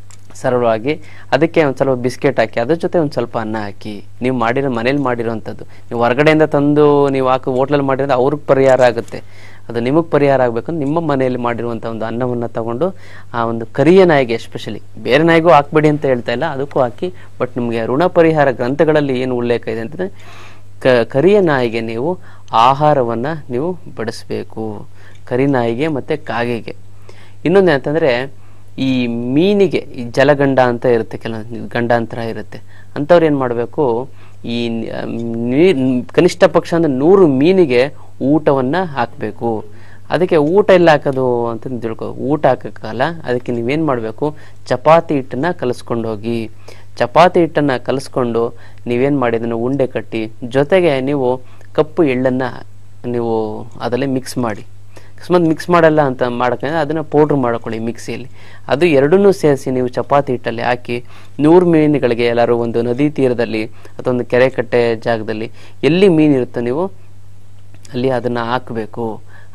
ಸರಳವಾಗಿ ಅದಕ್ಕೆ ಒಂದು ಸ್ವಲ್ಪ ಬಿಸ್ಕೆಟ್ ಹಾಕಿ, ಅದ್ರ ಜೊತೆ ಒಂದು ಸ್ವಲ್ಪ ಅನ್ನ ಹಾಕಿ, ನೀವು ಮಾಡಿರೋ ಮನೇಲಿ ಮಾಡಿರೋವಂಥದ್ದು. ನೀವು ಹೊರಗಡೆಯಿಂದ ತಂದು ನೀವು ಹಾಕಿ ಹೋಟ್ಲಲ್ಲಿ ಮಾಡಿರೋದು ಅವ್ರಿಗೆ ಪರಿಹಾರ ಆಗುತ್ತೆ, ಅದು ನಿಮಗೆ ಪರಿಹಾರ ಆಗಬೇಕಂದ್ರೆ ನಿಮ್ಮ ಮನೆಯಲ್ಲಿ ಮಾಡಿರುವಂಥ ಒಂದು ಅನ್ನವನ್ನು ತಗೊಂಡು ಆ ಒಂದು ಕರಿಯ ನಾಯಿಗೆ, ಎಸ್ಪೆಷಲಿ ಬೇರೆ ನಾಯಿಗೂ ಹಾಕ್ಬೇಡಿ ಅಂತ ಹೇಳ್ತಾ ಇಲ್ಲ, ಅದಕ್ಕೂ ಹಾಕಿ. ಬಟ್ ನಿಮಗೆ ಋಣ ಪರಿಹಾರ ಗ್ರಂಥಗಳಲ್ಲಿ ಏನು ಉಲ್ಲೇಖ ಇದೆ ಅಂತಂದರೆ, ಕ ಕರಿಯ ನಾಯಿಗೆ ನೀವು ಆಹಾರವನ್ನು ನೀವು ಬಡಿಸ್ಬೇಕು, ಕರಿ ನಾಯಿಗೆ ಮತ್ತು ಕಾಗೆಗೆ. ಇನ್ನೊಂದು ಏನಂತಂದರೆ, ಈ ಮೀನಿಗೆ ಈ ಜಲಗಂಡ ಅಂತ ಇರುತ್ತೆ, ಕೆಲವೊಂದು ಗಂಡಾಂತರ ಇರುತ್ತೆ, ಅಂಥವ್ರು ಏನು ಮಾಡಬೇಕು, ಈ ನೀರು ಕನಿಷ್ಠ ಪಕ್ಷ ಅಂದರೆ ನೂರು ಮೀನಿಗೆ ಊಟವನ್ನು ಹಾಕಬೇಕು. ಅದಕ್ಕೆ ಊಟ ಎಲ್ಲ ಹಾಕೋದು ಅಂತ ತಿಳ್ಕೊ, ಊಟ ಹಾಕೋಕ್ಕಲ್ಲ, ಅದಕ್ಕೆ ನೀವೇನು ಮಾಡಬೇಕು, ಚಪಾತಿ ಹಿಟ್ಟನ್ನು ಕಲಿಸ್ಕೊಂಡೋಗಿ, ಚಪಾತಿ ಹಿಟ್ಟನ್ನು ಕಲಿಸ್ಕೊಂಡು ನೀವೇನು ಮಾಡಿ ಅದನ್ನು ಉಂಡೆ ಕಟ್ಟಿ, ಜೊತೆಗೆ ನೀವು ಕಪ್ಪು ಎಳ್ಳನ್ನು ನೀವು ಅದರಲ್ಲಿ ಮಿಕ್ಸ್ ಮಾಡಿ. ಅಕಸ್ಮಾತ್ ಮಿಕ್ಸ್ ಮಾಡಲ್ಲ ಅಂತ ಮಾಡೋಕ್ಕಂದ್ರೆ ಅದನ್ನು ಪೌಡ್ರ್ ಮಾಡ್ಕೊಳ್ಳಿ ಮಿಕ್ಸಿಯಲ್ಲಿ. ಅದು ಎರಡನ್ನೂ ಸೇರಿಸಿ ನೀವು ಚಪಾತಿ ಹಿಟ್ಟಲ್ಲಿ ಹಾಕಿ, ನೂರು ಮೀನುಗಳಿಗೆ ಎಲ್ಲರೂ ಒಂದು ನದಿ ತೀರದಲ್ಲಿ ಅಥವಾ ಒಂದು ಕೆರೆ ಕಟ್ಟೆ ಜಾಗದಲ್ಲಿ ಎಲ್ಲಿ ಮೀನಿರುತ್ತೋ ನೀವು ಅಲ್ಲಿ ಅದನ್ನು ಹಾಕಬೇಕು.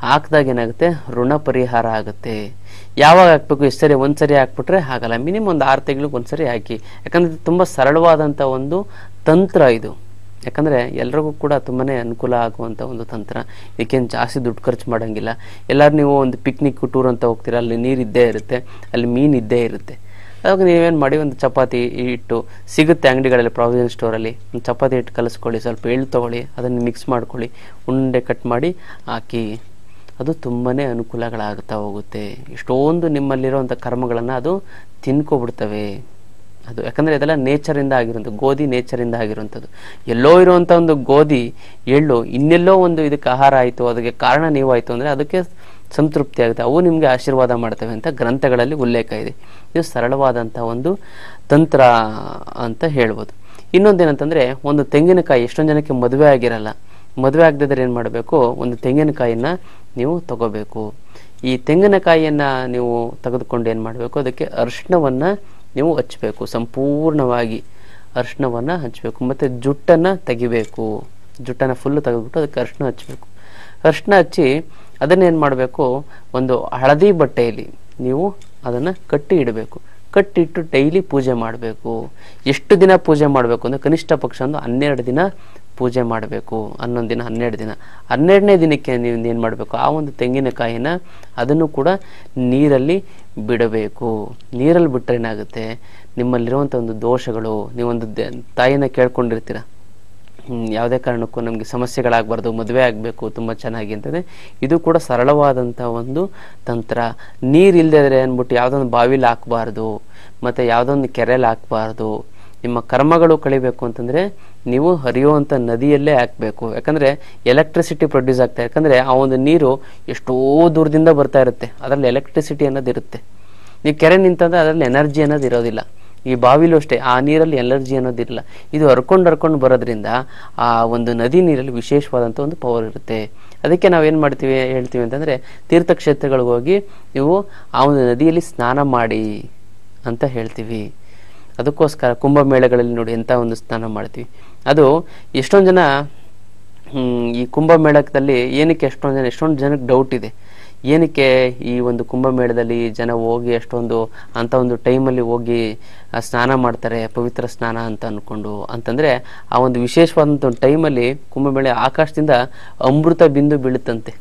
ಹಾಕಿದಾಗ ಏನಾಗುತ್ತೆ, ಋಣ ಪರಿಹಾರ ಆಗುತ್ತೆ. ಯಾವಾಗ ಹಾಕ್ಬೇಕು, ಎಷ್ಟು ಸರಿ, ಒಂದು ಸರಿ ಹಾಕ್ಬಿಟ್ರೆ ಆಗಲ್ಲ, ಮಿನಿಮಮ್ ಒಂದು ಆರು ತಿಂಗಳಿಗೆ ಒಂದು ಸರಿ ಹಾಕಿ. ಯಾಕಂದರೆ ತುಂಬ ಸರಳವಾದಂಥ ಒಂದು ತಂತ್ರ ಇದು. ಯಾಕಂದರೆ ಎಲ್ರಿಗೂ ಕೂಡ ತುಂಬಾ ಅನುಕೂಲ ಆಗುವಂಥ ಒಂದು ತಂತ್ರ. ಇದಕ್ಕೇನು ಜಾಸ್ತಿ ದುಡ್ಡು ಖರ್ಚು ಮಾಡೋಂಗಿಲ್ಲ. ಎಲ್ಲರೂ ನೀವು ಒಂದು ಪಿಕ್ನಿಕ್ ಟೂರ್ ಅಂತ ಹೋಗ್ತೀರಾ, ಅಲ್ಲಿ ನೀರು ಇದ್ದೇ ಇರುತ್ತೆ, ಅಲ್ಲಿ ಮೀನು ಇದ್ದೇ ಇರುತ್ತೆ. ಅವಾಗ ನೀವೇನು ಮಾಡಿ, ಒಂದು ಚಪಾತಿ ಹಿಟ್ಟು ಸಿಗುತ್ತೆ ಅಂಗಡಿಗಳಲ್ಲಿ, ಪ್ರಾವಿಷನ್ ಸ್ಟೋರಲ್ಲಿ, ಒಂದು ಚಪಾತಿ ಹಿಟ್ಟು ಕಲಿಸ್ಕೊಳ್ಳಿ, ಸ್ವಲ್ಪ ಎಳ್ಳು ತೊಗೊಳ್ಳಿ, ಅದನ್ನು ಮಿಕ್ಸ್ ಮಾಡ್ಕೊಳ್ಳಿ, ಉಂಡೆ ಕಟ್ ಮಾಡಿ ಹಾಕಿ. ಅದು ತುಂಬಾ ಅನುಕೂಲಗಳಾಗ್ತಾ ಹೋಗುತ್ತೆ. ಎಷ್ಟೊಂದು ನಿಮ್ಮಲ್ಲಿರೋವಂಥ ಕರ್ಮಗಳನ್ನು ಅದು ತಿನ್ಕೊಬಿಡ್ತವೆ. ಅದು ಯಾಕಂದರೆ ಇದೆಲ್ಲ ನೇಚರಿಂದ ಆಗಿರೋಂಥದ್ದು, ಗೋಧಿ ನೇಚರಿಂದ ಆಗಿರುವಂಥದ್ದು. ಎಲ್ಲೋ ಇರುವಂಥ ಒಂದು ಗೋಧಿ ಎಳ್ಳು ಇನ್ನೆಲ್ಲೋ ಒಂದು ಇದಕ್ಕೆ ಆಹಾರ ಆಯಿತು, ಅದಕ್ಕೆ ಕಾರಣ ನೀವು ಆಯಿತು ಅಂದರೆ ಅದಕ್ಕೆ ಸಂತೃಪ್ತಿ ಆಗುತ್ತೆ, ಅವು ನಿಮಗೆ ಆಶೀರ್ವಾದ ಮಾಡ್ತವೆ ಅಂತ ಗ್ರಂಥಗಳಲ್ಲಿ ಉಲ್ಲೇಖ ಇದೆ. ಇದು ಸರಳವಾದಂಥ ಒಂದು ತಂತ್ರ ಅಂತ ಹೇಳ್ಬೋದು. ಇನ್ನೊಂದೇನಂತಂದರೆ, ಒಂದು ತೆಂಗಿನಕಾಯಿ, ಎಷ್ಟೊಂದು ಜನಕ್ಕೆ ಮದುವೆ ಆಗಿರಲ್ಲ, ಮದುವೆ ಆಗದಿದ್ದರೆ ಏನು ಮಾಡಬೇಕು, ಒಂದು ತೆಂಗಿನಕಾಯಿನ ನೀವು ತಗೋಬೇಕು. ಈ ತೆಂಗಿನಕಾಯಿಯನ್ನು ನೀವು ತೆಗೆದುಕೊಂಡು ಏನು ಮಾಡಬೇಕು, ಅದಕ್ಕೆ ಅರಿಶಿಣವನ್ನು ನೀವು ಹಚ್ಚಬೇಕು, ಸಂಪೂರ್ಣವಾಗಿ ಅರಿಶಿಣವನ್ನು ಹಚ್ಚಬೇಕು. ಮತ್ತು ಜುಟ್ಟನ್ನು ತೆಗಿಬೇಕು, ಜುಟ್ಟನ್ನು ಫುಲ್ಲು ತೆಗೆದುಬಿಟ್ಟು ಅದಕ್ಕೆ ಅರಿಶಿಣ ಹಚ್ಚಬೇಕು. ಅರಿಶಿಣ ಹಚ್ಚಿ ಅದನ್ನೇನು ಮಾಡಬೇಕು, ಒಂದು ಹಳದಿ ಬಟ್ಟೆಯಲ್ಲಿ ನೀವು ಅದನ್ನು ಕಟ್ಟಿ ಇಡಬೇಕು. ಕಟ್ಟಿಟ್ಟು ಡೈಲಿ ಪೂಜೆ ಮಾಡಬೇಕು. ಎಷ್ಟು ದಿನ ಪೂಜೆ ಮಾಡಬೇಕು ಅಂದರೆ, ಕನಿಷ್ಠ ಪಕ್ಷ ಒಂದು ಹನ್ನೆರಡು ದಿನ ಪೂಜೆ ಮಾಡಬೇಕು. ಹನ್ನೊಂದು ದಿನ, ಹನ್ನೆರಡು ದಿನ. ಹನ್ನೆರಡನೇ ದಿನಕ್ಕೆ ನೀವು ಏನು ಮಾಡಬೇಕು, ಆ ಒಂದು ತೆಂಗಿನಕಾಯಿನ ಅದನ್ನು ಕೂಡ ನೀರಲ್ಲಿ ಬಿಡಬೇಕು. ನೀರಲ್ಲಿ ಬಿಟ್ಟರೆ ಏನಾಗುತ್ತೆ, ನಿಮ್ಮಲ್ಲಿರುವಂಥ ಒಂದು ದೋಷಗಳು, ನೀವೊಂದು ತಾಯಿನ ಕೇಳ್ಕೊಂಡಿರ್ತೀರ, ಯಾವುದೇ ಕಾರಣಕ್ಕೂ ನಮಗೆ ಸಮಸ್ಯೆಗಳಾಗಬಾರ್ದು, ಮದುವೆ ಆಗಬೇಕು ತುಂಬ ಚೆನ್ನಾಗಿ ಅಂತಂದರೆ, ಇದು ಕೂಡ ಸರಳವಾದಂಥ ಒಂದು ತಂತ್ರ. ನೀರು ಇಲ್ಲದಿದ್ರೆ ಅಂದ್ಬಿಟ್ಟು ಯಾವುದೊಂದು ಬಾವಿಲಿ ಹಾಕಬಾರ್ದು, ಮತ್ತು ಯಾವುದೊಂದು ಕೆರೆಯಲ್ಲಿ ಹಾಕಬಾರ್ದು. ನಿಮ್ಮ ಕರ್ಮಗಳು ಕಳಿಬೇಕು ಅಂತಂದರೆ ನೀವು ಹರಿಯುವಂಥ ನದಿಯಲ್ಲೇ ಹಾಕಬೇಕು. ಯಾಕಂದರೆ ಎಲೆಕ್ಟ್ರಿಸಿಟಿ ಪ್ರೊಡ್ಯೂಸ್ ಆಗ್ತಾ, ಯಾಕಂದರೆ ಆ ಒಂದು ನೀರು ಎಷ್ಟೋ ದೂರದಿಂದ ಬರ್ತಾ ಇರುತ್ತೆ, ಅದರಲ್ಲಿ ಎಲೆಕ್ಟ್ರಿಸಿಟಿ ಅನ್ನೋದು ಇರುತ್ತೆ. ನೀವು ಕೆರೆ ನಿಂತಂದರೆ ಅದರಲ್ಲಿ ಎನರ್ಜಿ ಅನ್ನೋದು ಇರೋದಿಲ್ಲ. ಈ ಬಾವಿಲೂ ಅಷ್ಟೇ, ಆ ನೀರಲ್ಲಿ ಎನರ್ಜಿ ಅನ್ನೋದಿರಲ್ಲ. ಇದು ಹರ್ಕೊಂಡು ಹರ್ಕೊಂಡು ಬರೋದ್ರಿಂದ ಆ ಒಂದು ನದಿ ನೀರಲ್ಲಿ ವಿಶೇಷವಾದಂಥ ಒಂದು ಪವರ್ ಇರುತ್ತೆ. ಅದಕ್ಕೆ ನಾವೇನು ಮಾಡ್ತೀವಿ ಹೇಳ್ತೀವಿ ಅಂತಂದರೆ, ತೀರ್ಥಕ್ಷೇತ್ರಗಳಿಗೆ ಹೋಗಿ ನೀವು ಆ ಒಂದು ನದಿಯಲ್ಲಿ ಸ್ನಾನ ಮಾಡಿ ಅಂತ ಹೇಳ್ತೀವಿ. ಅದಕ್ಕೋಸ್ಕರ ಕುಂಭಮೇಳಗಳಲ್ಲಿ ನೋಡಿ ಎಂಥ ಒಂದು ಸ್ನಾನ ಮಾಡ್ತೀವಿ. ಅದು ಎಷ್ಟೊಂದು ಜನ ಈ ಕುಂಭಮೇಳದಲ್ಲಿ ಏನಕ್ಕೆ ಎಷ್ಟೊಂದು ಜನ ಎಷ್ಟೊಂದು ಜನಕ್ಕೆ ಡೌಟ್ ಇದೆ, ಏನಕ್ಕೆ ಈ ಒಂದು ಕುಂಭಮೇಳದಲ್ಲಿ ಜನ ಹೋಗಿ ಅಷ್ಟೊಂದು ಅಂಥ ಒಂದು ಟೈಮಲ್ಲಿ ಹೋಗಿ ಸ್ನಾನ ಮಾಡ್ತಾರೆ, ಪವಿತ್ರ ಸ್ನಾನ ಅಂತ ಅಂದ್ಕೊಂಡು ಅಂತಂದರೆ, ಆ ಒಂದು ವಿಶೇಷವಾದಂಥ ಒಂದು ಟೈಮಲ್ಲಿ ಕುಂಭಮೇಳ ಆಕಾಶದಿಂದ ಅಮೃತ ಬಿಂದು ಬೀಳುತ್ತಂತೆ.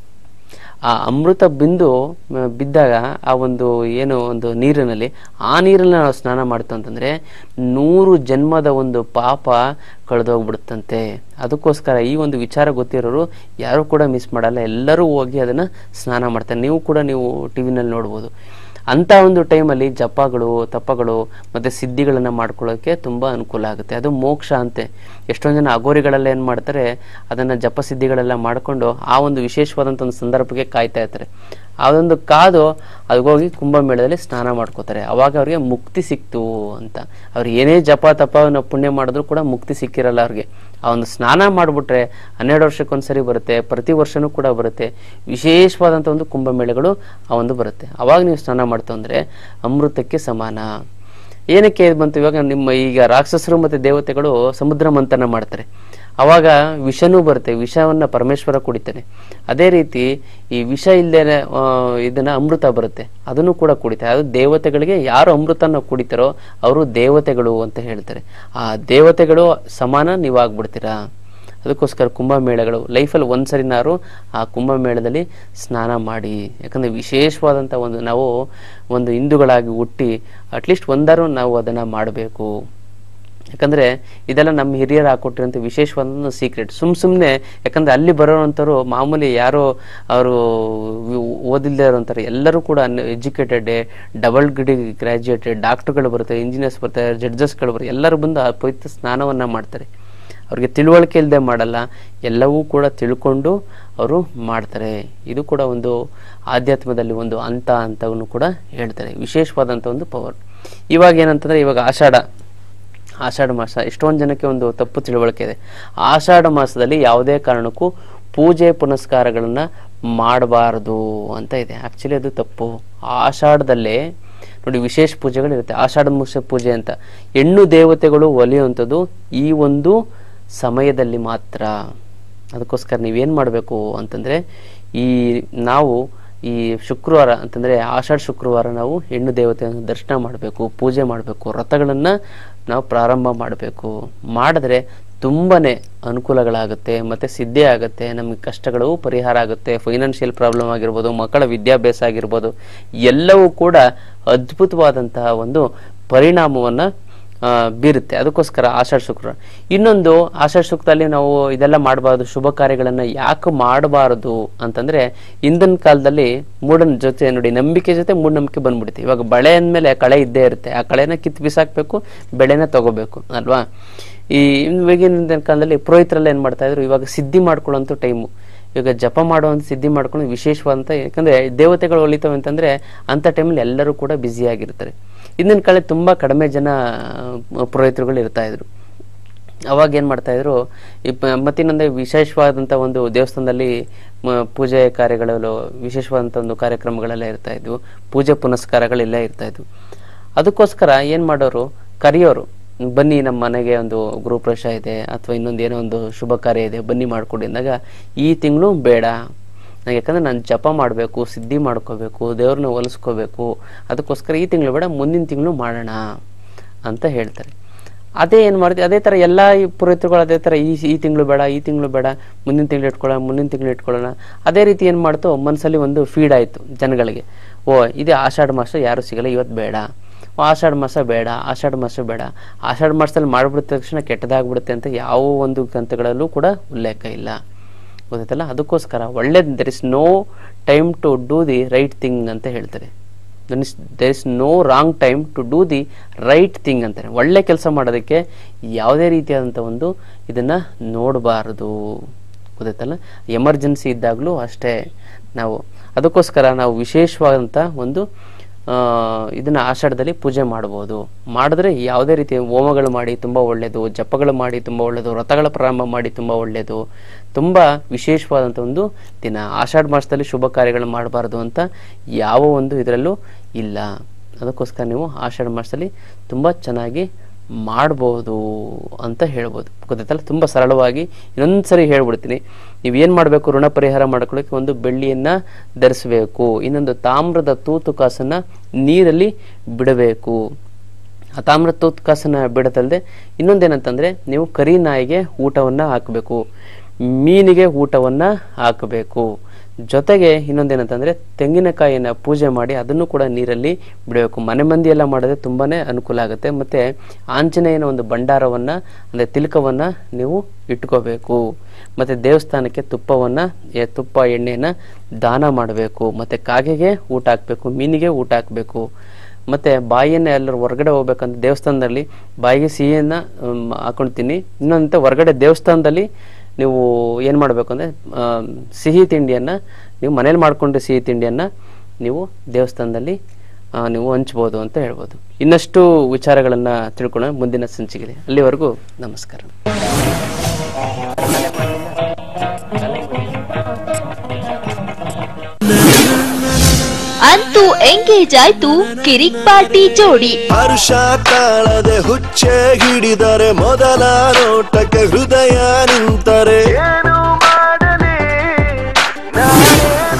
ಆ ಅಮೃತ ಬಿಂದು ಬಿದ್ದಾಗ ಆ ಒಂದು ಏನು ಒಂದು ನೀರಿನಲ್ಲಿ, ಆ ನೀರನ್ನು ನಾವು ಸ್ನಾನ ಮಾಡ್ತು ಅಂತಂದರೆ ನೂರು ಜನ್ಮದ ಒಂದು ಪಾಪ ಕಳೆದೋಗ್ಬಿಡುತ್ತಂತೆ. ಅದಕ್ಕೋಸ್ಕರ ಈ ಒಂದು ವಿಚಾರ ಗೊತ್ತಿರೋರು ಯಾರೂ ಕೂಡ ಮಿಸ್ ಮಾಡಲ್ಲ, ಎಲ್ಲರೂ ಹೋಗಿ ಅದನ್ನು ಸ್ನಾನ ಮಾಡ್ತಾರೆ. ನೀವು ಕೂಡ ನೀವು ಟಿ ವಿನಲ್ಲಿ ನೋಡ್ಬೋದು. ಅಂಥ ಒಂದು ಟೈಮಲ್ಲಿ ಜಪಗಳು, ತಪಗಳು ಮತ್ತು ಸಿದ್ಧಿಗಳನ್ನು ಮಾಡ್ಕೊಳ್ಳೋಕ್ಕೆ ತುಂಬ ಅನುಕೂಲ ಆಗುತ್ತೆ. ಅದು ಮೋಕ್ಷ ಅಂತೆ. ಎಷ್ಟೊಂದು ಜನ ಅಗೋರಿಗಳೆಲ್ಲ ಏನು ಮಾಡ್ತಾರೆ, ಅದನ್ನು ಜಪ ಸಿದ್ಧಿಗಳೆಲ್ಲ ಮಾಡಿಕೊಂಡು ಆ ಒಂದು ವಿಶೇಷವಾದಂಥ ಒಂದು ಸಂದರ್ಭಕ್ಕೆ ಕಾಯ್ತಾ ಇರ್ತಾರೆ. ಅದೊಂದು ಕಾದು ಅದಕ್ಕೋಗಿ ಕುಂಭಮೇಳದಲ್ಲಿ ಸ್ನಾನ ಮಾಡ್ಕೋತಾರೆ. ಅವಾಗ ಅವ್ರಿಗೆ ಮುಕ್ತಿ ಸಿಕ್ತು ಅಂತ. ಅವ್ರು ಏನೇ ಜಪ ತಪ ಪುಣ್ಯ ಮಾಡಿದ್ರು ಕೂಡ ಮುಕ್ತಿ ಸಿಕ್ಕಿರಲ್ಲ ಅವ್ರಿಗೆ. ಆ ಒಂದು ಸ್ನಾನ ಮಾಡಿಬಿಟ್ರೆ ಹನ್ನೆರಡು ವರ್ಷಕ್ಕೊಂದ್ಸರಿ ಬರುತ್ತೆ, ಪ್ರತಿ ವರ್ಷವೂ ಕೂಡ ಬರುತ್ತೆ. ವಿಶೇಷವಾದಂಥ ಒಂದು ಕುಂಭಮೇಳಗಳು ಆ ಒಂದು ಬರುತ್ತೆ. ಅವಾಗ ನೀವು ಸ್ನಾನ ಮಾಡ್ತು ಅಂದರೆ ಅಮೃತಕ್ಕೆ ಸಮಾನ. ಏನಕ್ಕೆ ಬಂತು, ಇವಾಗ ನಿಮ್ಮ ಈಗ ರಾಕ್ಷಸರು ಮತ್ತು ದೇವತೆಗಳು ಸಮುದ್ರ ಮಂಥನ ಮಾಡ್ತಾರೆ, ಅವಾಗ ವಿಷನೂ ಬರುತ್ತೆ, ವಿಷವನ್ನು ಪರಮೇಶ್ವರ ಕುಡಿತಾನೆ. ಅದೇ ರೀತಿ ಈ ವಿಷ ಇಲ್ಲದೆ ಇದನ್ನ ಅಮೃತ ಬರುತ್ತೆ, ಅದನ್ನು ಕೂಡ ಕುಡಿತಾರೆ. ಅದು ದೇವತೆಗಳಿಗೆ ಯಾರು ಅಮೃತನ ಕುಡಿತಾರೋ ಅವರು ದೇವತೆಗಳು ಅಂತ ಹೇಳ್ತಾರೆ. ಆ ದೇವತೆಗಳು ಸಮಾನ ನೀವಾಗ್ಬಿಡ್ತೀರಾ. ಅದಕ್ಕೋಸ್ಕರ ಕುಂಭಮೇಳಗಳು ಲೈಫಲ್ಲಿ ಒಂದ್ಸರಿನಾರು ಆ ಕುಂಭಮೇಳದಲ್ಲಿ ಸ್ನಾನ ಮಾಡಿ. ಯಾಕಂದರೆ ವಿಶೇಷವಾದಂಥ ಒಂದು ನಾವು ಒಂದು ಹಿಂದೂಗಳಾಗಿ ಹುಟ್ಟಿ ಅಟ್ಲೀಸ್ಟ್ ಒಂದಾರು ನಾವು ಅದನ್ನು ಮಾಡಬೇಕು. ಯಾಕಂದರೆ ಇದೆಲ್ಲ ನಮ್ಮ ಹಿರಿಯರು ಹಾಕೊಟ್ಟಿರೋಂಥ ವಿಶೇಷವಾದ ಸೀಕ್ರೆಟ್. ಸುಮ್ಮ ಸುಮ್ಮನೆ, ಯಾಕಂದರೆ ಅಲ್ಲಿ ಬರೋವಂಥವ್ರು ಮಾಮೂಲಿ ಯಾರೋ ಅವರು ಓದಿಲ್ಲದೆ ಇರೋಂಥವ್ರು ಎಲ್ಲರೂ ಕೂಡ ಎಜುಕೇಟೆಡ್, ಡಬಲ್ ಡಿಗ್ರಿ ಗ್ರ್ಯಾಜುಯೇಟೆಡ್, ಡಾಕ್ಟರ್ಗಳು ಬರ್ತಾರೆ, ಇಂಜಿನಿಯರ್ಸ್ ಬರ್ತಾರೆ, ಜಡ್ಜಸ್ಗಳು ಬರ್ತಾರೆ, ಎಲ್ಲರೂ ಬಂದು ಆ ಪವಿತ್ರ ಸ್ನಾನವನ್ನು ಮಾಡ್ತಾರೆ. ಅವ್ರಿಗೆ ತಿಳುವಳಿಕೆ ಇಲ್ಲದೆ ಮಾಡಲ್ಲ, ಎಲ್ಲವೂ ಕೂಡ ತಿಳ್ಕೊಂಡು ಅವರು ಮಾಡ್ತಾರೆ. ಇದು ಕೂಡ ಒಂದು ಆಧ್ಯಾತ್ಮದಲ್ಲಿ ಒಂದು ಹಂತ ಅಂತವನ್ನು ಕೂಡ ಹೇಳ್ತಾರೆ, ವಿಶೇಷವಾದಂಥ ಒಂದು ಪವರ್. ಇವಾಗ ಏನಂತಂದರೆ, ಇವಾಗ ಆಷಾಢ ಆಷಾಢ ಮಾಸ ಎಷ್ಟೊಂದು ಜನಕ್ಕೆ ಒಂದು ತಪ್ಪು ತಿಳುವಳಿಕೆ ಇದೆ. ಆಷಾಢ ಮಾಸದಲ್ಲಿ ಯಾವುದೇ ಕಾರಣಕ್ಕೂ ಪೂಜೆ ಪುನಸ್ಕಾರಗಳನ್ನು ಮಾಡಬಾರ್ದು ಅಂತ ಇದೆ. ಆ್ಯಕ್ಚುಲಿ ಅದು ತಪ್ಪು. ಆಷಾಢದಲ್ಲೇ ನೋಡಿ ವಿಶೇಷ ಪೂಜೆಗಳಿರುತ್ತೆ. ಆಷಾಢ ಮಾಸ ಪೂಜೆ ಅಂತ ಹೆಣ್ಣು ದೇವತೆಗಳು ಒಲಿಯುವಂಥದ್ದು ಈ ಒಂದು ಸಮಯದಲ್ಲಿ ಮಾತ್ರ. ಅದಕ್ಕೋಸ್ಕರ ನೀವೇನು ಮಾಡಬೇಕು ಅಂತಂದರೆ, ಈ ನಾವು ಈ ಶುಕ್ರವಾರ ಅಂತಂದರೆ ಆಷಾಢ ಶುಕ್ರವಾರ ನಾವು ಹೆಣ್ಣು ದೇವತೆಯನ್ನು ದರ್ಶನ ಮಾಡಬೇಕು, ಪೂಜೆ ಮಾಡಬೇಕು, ವ್ರತಗಳನ್ನು ನಾವು ಪ್ರಾರಂಭ ಮಾಡಬೇಕು. ಮಾಡಿದ್ರೆ ತುಂಬಾ ಅನುಕೂಲಗಳಾಗುತ್ತೆ, ಮತ್ತು ಸಿದ್ಧಿ ಆಗುತ್ತೆ, ನಮಗೆ ಕಷ್ಟಗಳು ಪರಿಹಾರ ಆಗುತ್ತೆ. ಫೈನಾನ್ಷಿಯಲ್ ಪ್ರಾಬ್ಲಮ್ ಆಗಿರ್ಬೋದು, ಮಕ್ಕಳ ವಿದ್ಯಾಭ್ಯಾಸ ಆಗಿರ್ಬೋದು, ಎಲ್ಲವೂ ಕೂಡ ಅದ್ಭುತವಾದಂತಹ ಒಂದು ಪರಿಣಾಮವನ್ನು ಬೀರುತ್ತೆ. ಅದಕ್ಕೋಸ್ಕರ ಆಷಾಢ ಶುಕ್ರವಾರ. ಇನ್ನೊಂದು, ಆಷಾಢ ಶುಕ್ರದಲ್ಲಿ ನಾವು ಇದೆಲ್ಲ ಮಾಡಬಾರ್ದು, ಶುಭ ಕಾರ್ಯಗಳನ್ನು ಯಾಕೆ ಮಾಡಬಾರ್ದು ಅಂತಂದರೆ, ಹಿಂದಿನ ಕಾಲದಲ್ಲಿ ಮೂಢನ ಜೊತೆ ನೋಡಿ ನಂಬಿಕೆ ಜೊತೆ ಮೂಢನಂಬಿಕೆ ಬಂದ್ಬಿಡುತ್ತೆ. ಇವಾಗ ಬಳೆ ಅಂದಮೇಲೆ ಕಳೆ ಇದ್ದೇ ಇರುತ್ತೆ, ಆ ಕಳೆನ ಕಿತ್ತು ಬಿಸಾಕಬೇಕು, ಬೆಳೆನ ತಗೋಬೇಕು ಅಲ್ವಾ. ಈ ಇವಾಗಿನ ಕಾಲದಲ್ಲಿ ಪುರೋಹಿತರೆಲ್ಲ ಏನು ಮಾಡ್ತಾ ಇದ್ರು, ಇವಾಗ ಸಿದ್ಧಿ ಮಾಡ್ಕೊಳ್ಳೋಂಥ ಟೈಮು, ಇವಾಗ ಜಪ ಮಾಡುವಂಥ ಸಿದ್ಧಿ ಮಾಡ್ಕೊಂಡು ವಿಶೇಷವಾದಂಥ, ಯಾಕಂದರೆ ದೇವತೆಗಳು ಒಲಿತವೆ ಅಂತಂದರೆ ಅಂಥ ಟೈಮಲ್ಲಿ ಎಲ್ಲರೂ ಕೂಡ ಬ್ಯುಸಿಯಾಗಿರ್ತಾರೆ. ಇಂದಿನ ಕಾಲ ತುಂಬ ಕಡಿಮೆ ಜನ ಪುರೋಹಿತರುಗಳು ಇರ್ತಾಯಿದ್ರು. ಅವಾಗ ಏನು ಮಾಡ್ತಾಯಿದ್ರು, ಮತ್ತಿನ್ನೊಂದು ವಿಶೇಷವಾದಂಥ ಒಂದು ದೇವಸ್ಥಾನದಲ್ಲಿ ಪೂಜೆ ಕಾರ್ಯಗಳು, ವಿಶೇಷವಾದಂಥ ಒಂದು ಕಾರ್ಯಕ್ರಮಗಳೆಲ್ಲ ಇರ್ತಾಯಿದ್ವು, ಪೂಜೆ ಪುನಸ್ಕಾರಗಳೆಲ್ಲ ಇರ್ತಾಯಿದ್ವು. ಅದಕ್ಕೋಸ್ಕರ ಏನು ಮಾಡೋರು, ಕರೆಯೋರು, ಬನ್ನಿ ನಮ್ಮ ಮನೆಗೆ ಒಂದು ಗೃಹಪ್ರವೇಶ ಇದೆ ಅಥವಾ ಇನ್ನೊಂದು ಏನೋ ಒಂದು ಶುಭ ಕಾರ್ಯ ಇದೆ, ಬನ್ನಿ ಮಾಡಿಕೊಡಿ ಅಂದಾಗ ಈ ತಿಂಗಳು ಬೇಡ, ಯಾಕಂದರೆ ನಾನು ಜಪ ಮಾಡಬೇಕು, ಸಿದ್ಧಿ ಮಾಡ್ಕೋಬೇಕು, ದೇವ್ರನ್ನ ಹೊಲಿಸ್ಕೋಬೇಕು, ಅದಕ್ಕೋಸ್ಕರ ಈ ತಿಂಗಳು ಬೇಡ, ಮುಂದಿನ ತಿಂಗಳು ಮಾಡೋಣ ಅಂತ ಹೇಳ್ತಾರೆ. ಅದೇ ಏನು ಮಾಡ್ತೀವಿ, ಅದೇ ಥರ ಎಲ್ಲ ಈ ಪುರೋಹಿತರುಗಳು ಅದೇ ಥರ ಈ ಈ ತಿಂಗಳು ಬೇಡ, ಈ ತಿಂಗಳು ಬೇಡ, ಮುಂದಿನ ತಿಂಗಳು ಇಟ್ಕೊಳ್ಳೋಣ, ಮುಂದಿನ ತಿಂಗಳು ಇಟ್ಕೊಳ್ಳೋಣ. ಅದೇ ರೀತಿ ಏನು ಮಾಡ್ತು, ಮನಸ್ಸಲ್ಲಿ ಒಂದು ಫೀಡ್ ಆಯಿತು ಜನಗಳಿಗೆ, ಓ ಇದೇ ಆಷಾಢ ಮಾಸ ಯಾರು ಸಿಗಲ್ಲ, ಇವತ್ತು ಬೇಡ, ಆಷಾಢ ಮಾಸ ಬೇಡ, ಆಷಾಢ ಮಾಸ ಬೇಡ, ಆಷಾಢ ಮಾಸದಲ್ಲಿ ಮಾಡಿಬಿಟ್ಟ ತಕ್ಷಣ ಕೆಟ್ಟದಾಗ್ಬಿಡುತ್ತೆ ಅಂತ ಯಾವ ಒಂದು ಗ್ರಂಥಗಳಲ್ಲೂ ಕೂಡ ಉಲ್ಲೇಖ ಇಲ್ಲ, ಗೊತ್ತಾಯ್ತಲ್ಲ. ಅದಕ್ಕೋಸ್ಕರ ಒಳ್ಳೇದು, there is no time to do the right thing ಅಂತ ಹೇಳ್ತಾರೆ. There is there is no wrong time to do the right thing ಅಂತಾರೆ. ಒಳ್ಳೆ ಕೆಲಸ ಮಾಡೋದಕ್ಕೆ ಯಾವುದೇ ರೀತಿಯಾದಂಥ ಒಂದು ಇದನ್ನು ನೋಡಬಾರ್ದು, ಗೊತ್ತಾಯ್ತಲ್ಲ. ಎಮರ್ಜೆನ್ಸಿ ಇದ್ದಾಗಲೂ ಅಷ್ಟೇ ನಾವು. ಅದಕ್ಕೋಸ್ಕರ ನಾವು ವಿಶೇಷವಾದಂಥ ಒಂದು ಇದನ್ನು ಆಷಾಢದಲ್ಲಿ ಪೂಜೆ ಮಾಡ್ಬೋದು. ಮಾಡಿದ್ರೆ ಯಾವುದೇ ರೀತಿಯ ಹೋಮಗಳು ಮಾಡಿ ತುಂಬ ಒಳ್ಳೆಯದು, ಜಪಗಳು ಮಾಡಿ ತುಂಬ ಒಳ್ಳೆಯದು, ವ್ರತಗಳ ಪ್ರಾರಂಭ ಮಾಡಿ ತುಂಬ ಒಳ್ಳೆಯದು, ತುಂಬ ವಿಶೇಷವಾದಂಥ ಒಂದು ದಿನ. ಆಷಾಢ ಮಾಸದಲ್ಲಿ ಶುಭ ಕಾರ್ಯಗಳು ಮಾಡಬಾರ್ದು ಅಂತ ಯಾವ ಒಂದು ಇದರಲ್ಲೂ ಇಲ್ಲ. ಅದಕ್ಕೋಸ್ಕರ ನೀವು ಆಷಾಢ ಮಾಸದಲ್ಲಿ ತುಂಬ ಚೆನ್ನಾಗಿ ಮಾಡ್ಬೋದು ಅಂತ ಹೇಳ್ಬೋದು, ಗೊತ್ತಾಯ್ತಲ್ಲ. ತುಂಬ ಸರಳವಾಗಿ ಇನ್ನೊಂದು ಸರಿ ಹೇಳ್ಬಿಡ್ತೀನಿ. ನೀವೇನು ಮಾಡಬೇಕು, ಋಣ ಪರಿಹಾರ ಮಾಡ್ಕೊಳ್ಳೋಕ್ಕೆ ಒಂದು ಬೆಳ್ಳಿಯನ್ನು ಧರಿಸಬೇಕು, ಇನ್ನೊಂದು ತಾಮ್ರದ ತೂತು ಕಾಸನ್ನು ನೀರಲ್ಲಿ ಬಿಡಬೇಕು. ಆ ತಾಮ್ರದ ತೂತು ಕಾಸನ್ನು ಬಿಡದಲ್ಲದೆ ಇನ್ನೊಂದೇನಂತಂದರೆ, ನೀವು ಕರಿ ನಾಯಿಗೆ ಊಟವನ್ನು ಹಾಕಬೇಕು, ಮೀನಿಗೆ ಊಟವನ್ನು ಹಾಕಬೇಕು. ಜೊತೆಗೆ ಇನ್ನೊಂದೇನಂತಂದರೆ ತೆಂಗಿನಕಾಯಿಯನ್ನು ಪೂಜೆ ಮಾಡಿ ಅದನ್ನು ಕೂಡ ನೀರಲ್ಲಿ ಬಿಡಬೇಕು. ಮನೆ ಮಂದಿ ಎಲ್ಲ ಮಾಡಿದ್ರೆ ತುಂಬಾ ಅನುಕೂಲ ಆಗುತ್ತೆ. ಮತ್ತು ಆಂಜನೇಯನ ಒಂದು ಭಂಡಾರವನ್ನು ಅಂದರೆ ತಿಲಕವನ್ನು ನೀವು ಇಟ್ಕೋಬೇಕು. ಮತ್ತು ದೇವಸ್ಥಾನಕ್ಕೆ ತುಪ್ಪವನ್ನು ತುಪ್ಪ ಎಣ್ಣೆಯನ್ನು ದಾನ ಮಾಡಬೇಕು. ಮತ್ತು ಕಾಗೆಗೆ ಊಟ ಹಾಕಬೇಕು, ಮೀನಿಗೆ ಊಟ ಹಾಕಬೇಕು. ಮತ್ತು ಬಾಯಿಯನ್ನು ಎಲ್ಲರೂ ಹೊರಗಡೆ ಹೋಗ್ಬೇಕಂತ ದೇವಸ್ಥಾನದಲ್ಲಿ ಬಾಯಿಗೆ ಸಿಹಿಯನ್ನು ಹಾಕೊಳ್ತೀನಿ. ಇನ್ನೊಂದು ಹೊರಗಡೆ ದೇವಸ್ಥಾನದಲ್ಲಿ ನೀವು ಏನು ಮಾಡಬೇಕು ಅಂದರೆ ಸಿಹಿ ತಿಂಡಿಯನ್ನು ನೀವು ಮನೇಲಿ ಮಾಡಿಕೊಂಡ್ರೆ ಸಿಹಿ ತಿಂಡಿಯನ್ನು ನೀವು ದೇವಸ್ಥಾನದಲ್ಲಿ ನೀವು ಹಂಚ್ಬೋದು ಅಂತ ಹೇಳ್ಬೋದು. ಇನ್ನಷ್ಟು ವಿಚಾರಗಳನ್ನು ತಿಳ್ಕೊಳ್ಳೋಣ ಮುಂದಿನ ಸಂಚಿಕೆಯಲ್ಲಿ. ಅಲ್ಲಿವರೆಗೂ ನಮಸ್ಕಾರ. ಅಂತೂ ಎಂಗೇಜ್ ಆಯ್ತು ಕಿರಿಕ್ ಪಾರ್ಟಿ ಜೋಡಿ. ಹರ್ಷ ತಾಳದೆ ಹುಚ್ಚೆ ಹಿಡಿದರೆ ಮೊದಲ ನೋಟಕ್ಕೆ ಹೃದಯ